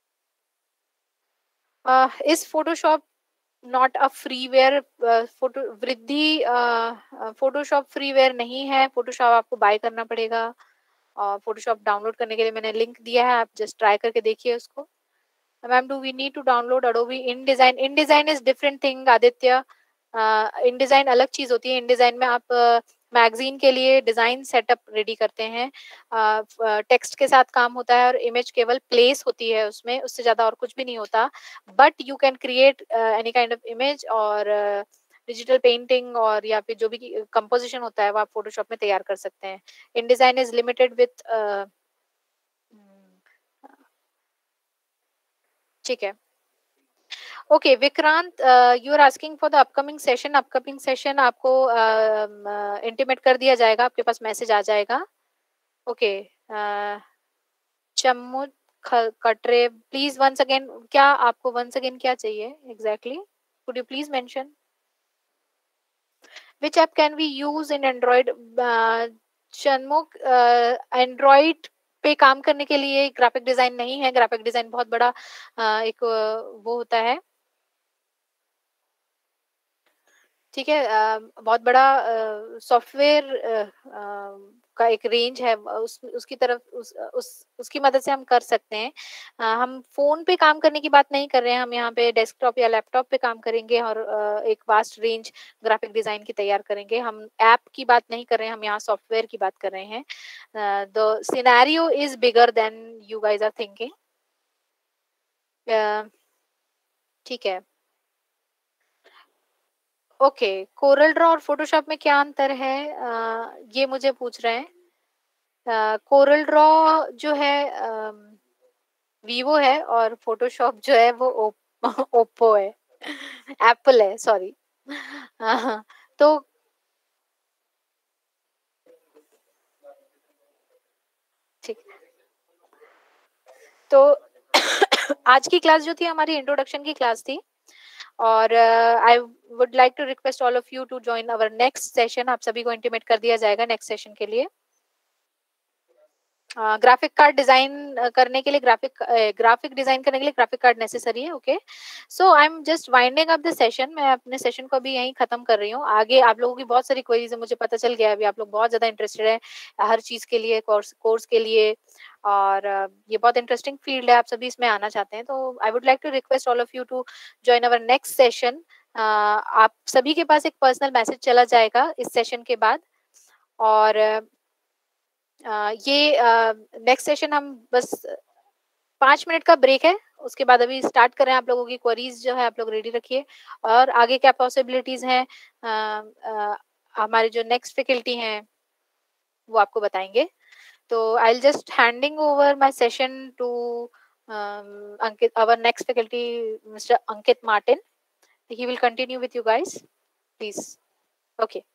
इस Photoshop not a freeware, photo वृद्धि, फोटोशॉप फ्रीवेयर नहीं है, फोटोशॉप आपको बाय करना पड़ेगा। और फोटोशॉप डाउनलोड करने के लिए मैंने लिंक दिया है, आप जस्ट ट्राई करके देखिए उसको। Ma'am, do we need to download Adobe InDesign? InDesign is different thing Aditya. InDesign अलग चीज होती है। इन डिजाइन में आप मैगजीन के लिए डिजाइन सेटअप रेडी करते हैं, टेक्स्ट के साथ काम होता है, और इमेज केवल प्लेस होती है उसमें, उससे ज्यादा और कुछ भी नहीं होता। But you can create any kind of image और डिजिटल पेंटिंग, और या फिर जो भी कंपोजिशन होता है वो आप फोटोशॉप में तैयार कर सकते हैं। InDesign is limited with, ठीक है। Okay Vikrant, you are asking for the upcoming session. Upcoming session आपको इंटीमेट कर दिया जाएगा, आपके पास मैसेज आ जाएगा। ओके, चम्मू कटरे, प्लीज वंस अगेन, क्या आपको वंस अगेन क्या चाहिए exactly? Could you please mention which app can we use in Android? Shanmukh, Android पे काम करने के लिए ग्राफिक डिजाइन नहीं है। ग्राफिक डिजाइन बहुत बड़ा uh, एक uh, वो होता है, ठीक है, अ, बहुत बड़ा सॉफ्टवेयर का एक रेंज है उस उसकी तरफ उस उस उसकी मदद से हम कर सकते हैं। अ, हम फ़ोन पे काम करने की बात नहीं कर रहे हैं, हम यहाँ पे डेस्कटॉप या लैपटॉप पे काम करेंगे और अ, एक वास्ट रेंज ग्राफिक डिज़ाइन की तैयार करेंगे। हम ऐप की बात नहीं कर रहे हैं, हम यहाँ सॉफ्टवेयर की बात कर रहे हैं। Uh, the scenario is bigger than you guys are thinking. Uh, ठीक है। ओके, कोरल ड्रॉ और फ़ोटोशॉप में क्या अंतर है? अ, ये मुझे पूछ रहे हैं। अ, कोरल ड्रॉ जो है अम, वीवो है और फ़ोटोशॉप जो है वो ओप ओप्पो है। एप्पल है, सॉरी। हाँ, हाँ, तो ठीक। तो आज की क्लास जो थी हमारी इंट्रोडक्शन की क्लास थी और I would like to request all of you to join our next session. आप सभी को इंटीमेट कर दिया जाएगा नेक्स्ट सेशन के लिए। Uh, graphic card design uh, करने के लिए ग्राफिक अ, ग्राफिक डिज़ाइन करने के लिए ग्राफिक कार्ड नेसेसरी है, okay. So I am just winding up the session. मैं अपने सेशन को अभी यहीं खत्म कर रही हूँ। आगे आप लोगों की बहुत सारी क्वेरीज़ है, मुझे पता चल गया है अभी आप लोग बहुत ज़्यादा इंटरेस्टेड हैं हर चीज़ के लिए, कोर्स कोर्स के लिए और अ, ये बहुत इंटरेस्टिंग फील्ड है, आप सभी इसमें आना चाहते हैं। तो I would like to request all of you to join our next session. Uh, आप सभी के पास एक पर्सनल मैसेज चला जाएगा इस सेशन के बाद और अ, ये अ, नेक्स्ट सेशन हम बस पाँच मिनट का ब्रेक है, उसके बाद अभी स्टार्ट कर रहे हैं। आप लोगों की क्वेरीज़ जो है आप लोग रेडी रखिए और आगे क्या पॉसिबिलिटीज़ हैं अ अ, हमारे जो नेक्स्ट फैकल्टी हैं, वो आपको बताएँगे। तो I will just handing over my session to um, Ankit, our next faculty, Mister Ankit Martin. He will continue with you guys, please. Okay.